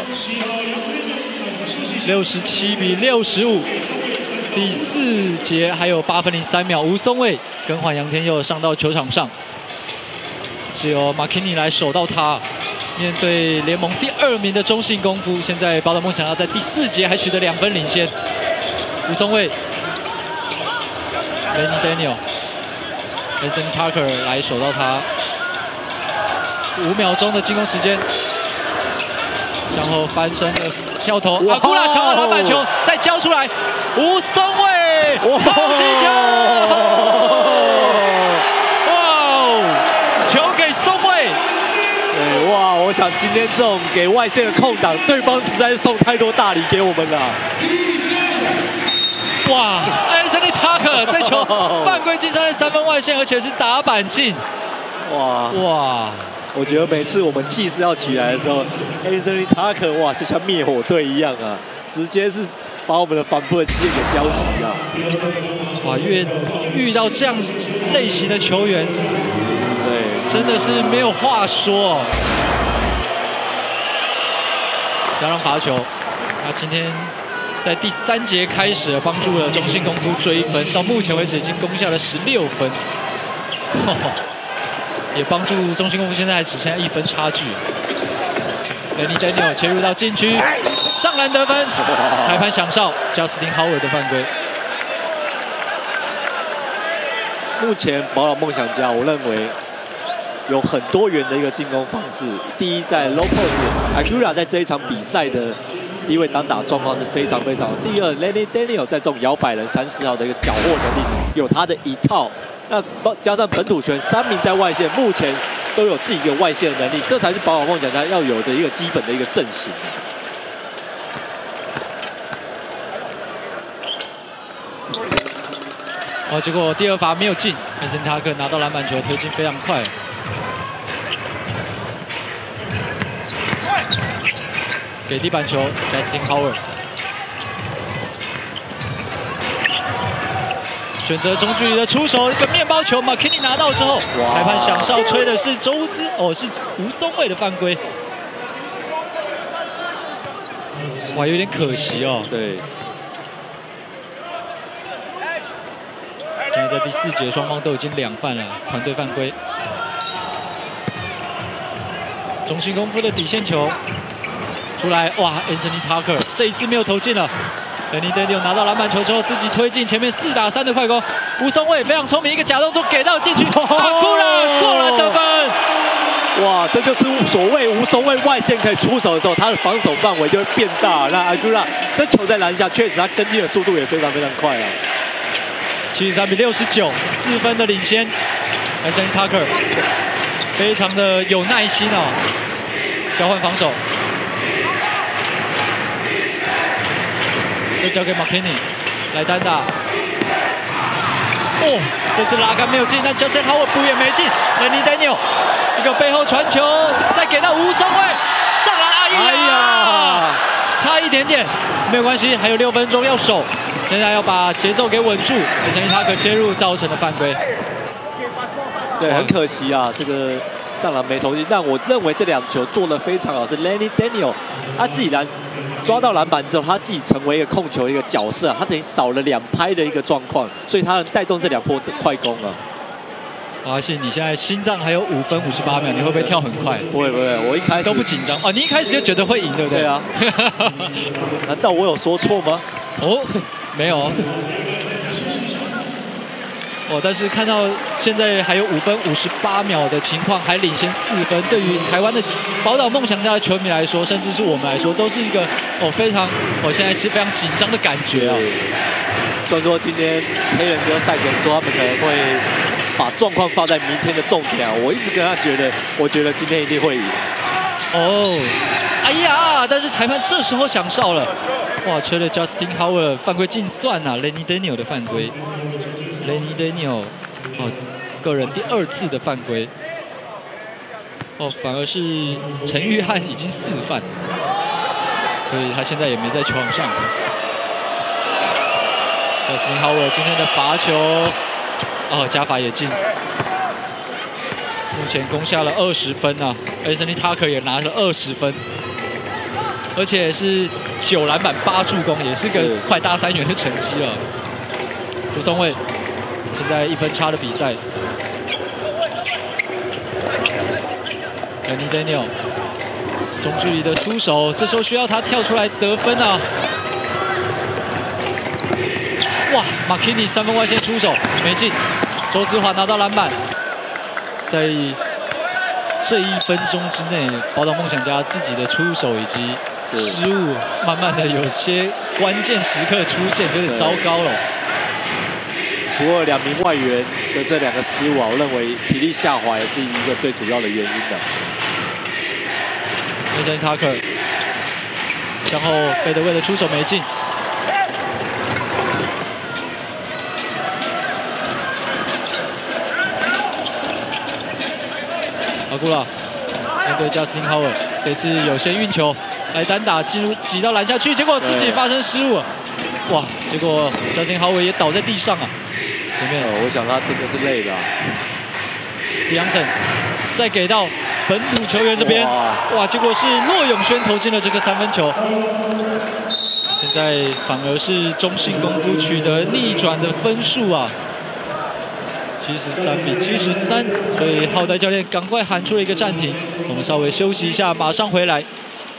67比65。 第4节还有8分03秒，吴松蔚更换杨天佑上到球场上，是由 McKinney 来守到他。面对联盟第2名的中信功夫，现在宝岛梦想要在第4节还取得2分领先。吴松蔚、Lenny Daniel、Anthony Tucker 来守到他，5秒钟的进攻时间。 向后翻身的跳投，阿古拉抢到篮板球，再交出来，吴松蔚，好进球！ 场今天这种给外线的空档，对方实在是送太多大礼给我们了。 哇 ，Anthony Tucker 这球犯规竟然在3分外线，而且是打板进。哇！ 我觉得每次我们气势要起来的时候 ，Anthony Tucker 哇，就像灭火队一样啊，直接是把我们的反扑的气焰给浇熄啊！ 哇，遇到这样类型的球员， 对， 真的是没有话说。加上罚球，他今天在第3节开始帮助了中信功夫追分，到目前为止已经攻下了16分，也帮助中信功夫现在还只剩下1分差距。Lenny Daniel 切入到禁区，上篮得分，裁判响哨 ，Justin Howard 的犯规。 目前宝岛梦想家，我认为有很多元的一个进攻方式。第一，在 low post，Acura 在这一场比赛的低位单打状况是非常非常好。第二 ，Lenny Daniel 在这种摇摆人3、4号的一个缴获能力，有他的一套。那加上本土权3名在外线，目前都有自己一个外线的能力，这才是宝岛梦想家要有的一个基本的一个阵型。 结果第2罚没有进，但是塔克拿到篮板球，推进非常快。给地板球 ，Justin Howard 选择中距离的出手，一个面包球 ，McKinney 拿到之后，裁判响哨吹的是是吴松蔚的犯规。哇，有点可惜哦。 对。 现在在第4节，双方都已经2犯了，团队犯规。中信功夫的底线球出来，哇 ，Anthony Tucker 这一次没有投进了。Lenny Daniel 拿到篮板球之后，自己推进前面4打3的快攻。吴松蔚非常聪明，一个假动作给到禁区，库了，扣篮得分。 哇，这就是所谓吴松蔚外线可以出手的时候，他的防守范围就会变大。那 Acura 这球在篮下，确实他跟进的速度也非常非常快啊。 73比69，4分的领先。Anthony Tucker 非常的有耐心哦，交换防守，又交给 McKinney 来单打。这次拉杆没有进，但 Justin Howard 补也没进。Lenny Daniel 一个背后传球，再给到吴松蔚上篮，哎呀，差一点点，没有关系，还有6分钟要守。现在要把节奏给稳住，Anthony Tucker切入造成的犯规。 对，很可惜啊，这个上篮没投进。但我认为这2球做得非常好，是 Lenny Daniel 他自己抓到篮板之后，他自己成为一个控球的一个角色，他等于少了2拍的一个状况，所以他能带动这2波快攻啊。 华信，你现在心脏还有5分58秒，你会不会跳很快？ 不会，我一开始都不紧张哦。你一开始就觉得会赢，对不对？ 对啊。难道我有说错吗？ 没有。但是看到现在还有5分58秒的情况，还领先4分，对于台湾的宝岛梦想家的球迷来说，甚至是我们来说，都是一个非常现在是非常紧张的感觉啊。 虽然说今天黑人哥赛前说他们可能会把状况放在明天的重点啊，我一直跟他我觉得今天一定会赢。 哎呀！但是裁判这时候响哨了，哇，吹了 Justin Howard 犯规净算啊 ，Lenny Daniel 的犯规 ，Lenny Daniel 个人第2次的犯规，反而是陈玉翰已经4犯，所以他现在也没在球场上。Justin Howard 今天的罚球，加罚也进。目前攻下了20分啊 ，Anthony Tucker 也拿了20分，而且是9篮板8助攻，也是个快大3元的成绩了。吴松蔚现在1分差的比赛 ，Lenny Daniel 中距离的出手，这时候需要他跳出来得分啊！哇 ，McKinney 3分外线出手没进，周子华拿到篮板。在这1分钟之内，宝岛梦想家自己的出手以及失误，慢慢的有些关键时刻出现，有点糟糕了。 不过2名外援的这2个失误啊，我认为体力下滑也是一个最主要的原因的。 Anthony Tucker， 然后费德威的出手没进。阿古拉面对 Justin Howard， 这次有些运球来单打，进入挤到篮下去，结果自己发生失误。哇！结果 Justin Howard 也倒在地上啊。前面我想他真的是累了。 Johnson 再给到本土球员这边，哇！结果是骆永轩投进了这个3分球。现在反而是中信功夫取得逆转的分数啊。73比73，所以浩代教练赶快喊出了一个暂停，我们稍微休息一下，马上回来。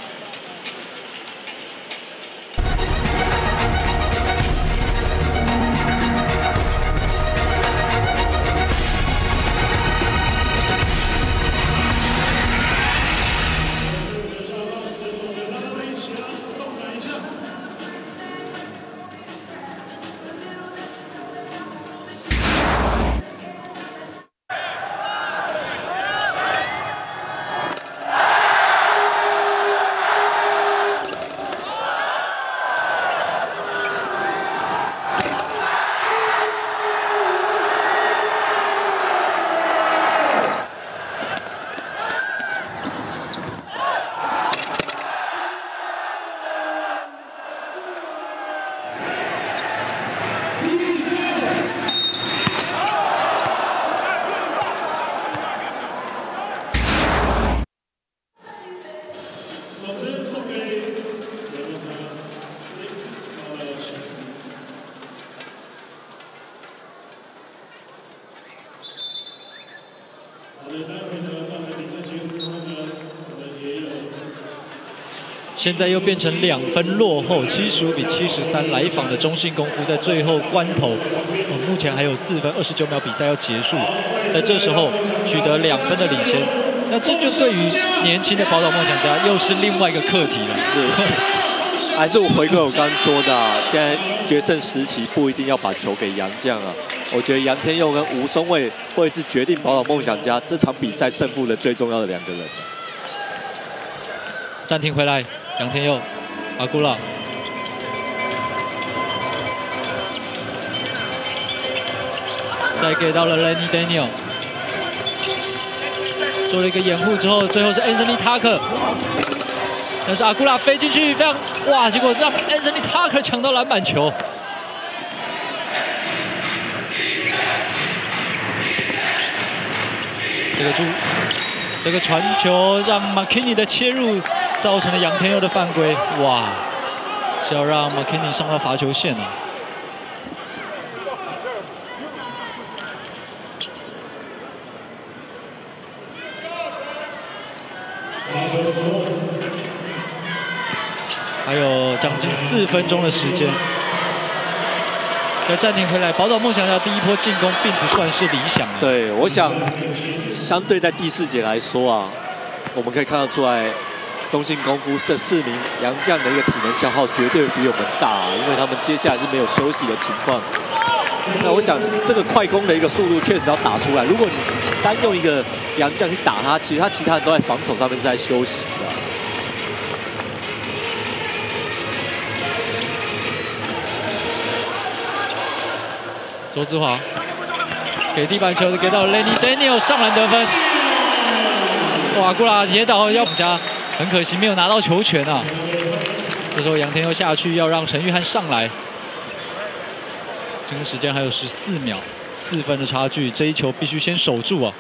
现在又变成2分落后，75比73，来访的中信功夫在最后关头，目前还有4分29秒比赛要结束，在这时候取得2分的领先，那这就对于年轻的宝岛梦想家又是另外一个课题了。 是，还是我回归我刚刚说的、啊，现在决胜时期不一定要把球给洋将啊。我觉得杨天佑跟吴松蔚会是决定宝岛梦想家这场比赛胜负的最重要的2个人。 暂停回来，杨天佑，阿古拉，再给到了 Lenny Daniel， 做了一个掩护之后，最后是 Anthony Tucker， 但是阿古拉飞进去，非常哇，结果让 Anthony Tucker 抢到篮板球。这个传球让 McKinney 的切入造成了杨天佑的犯规，哇，是要让 McKinney 上到罚球线了。还有将近4分钟的时间。再暂停回来，宝岛梦想家第一波进攻并不算是理想的。 对，我想相对在第4节来说啊，我们可以看得出来，中信功夫这4名洋将的一个体能消耗绝对比我们大、啊，因为他们接下来是没有休息的情况。那我想这个快攻的一个速度确实要打出来。如果你单用一个洋将去打他，其实他其他人都在防守上面是在休息的。 周志华给地板球，给到 Lenny Daniel 上篮得分。哇，古拉跌倒要补家，很可惜没有拿到球权啊。这时候杨天佑下去要让陈玉翰上来，这个时间还有14秒，4分的差距，这一球必须先守住啊。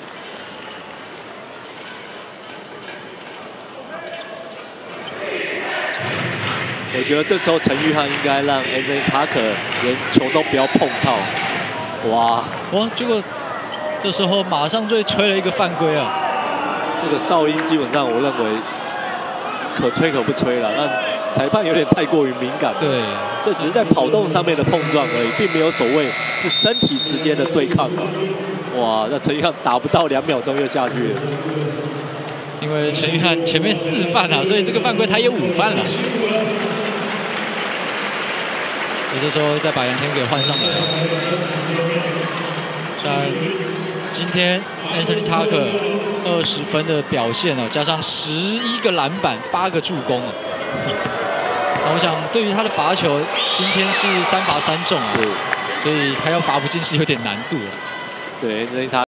我觉得这时候陈玉翰应该让 Anthony Tucker 连球都不要碰到。哇！ 结果这时候马上就吹了一个犯规啊！ 这个哨音基本上我认为可吹可不吹了，那裁判有点太过于敏感。 对， 这只是在跑动上面的碰撞而已，并没有所谓是身体之间的对抗啊！哇，那陈玉翰打不到2秒钟就下去了。 因为陈玉翰前面4犯啊，所以这个犯规他也5犯了。这时候再把杨天给换上来，但今天 Anthony Tucker 20分的表现加上11个篮板、8个助攻那我想对于他的罚球，今天是3罚3中所以他要罚不进是有点难度对，Anthony Tucker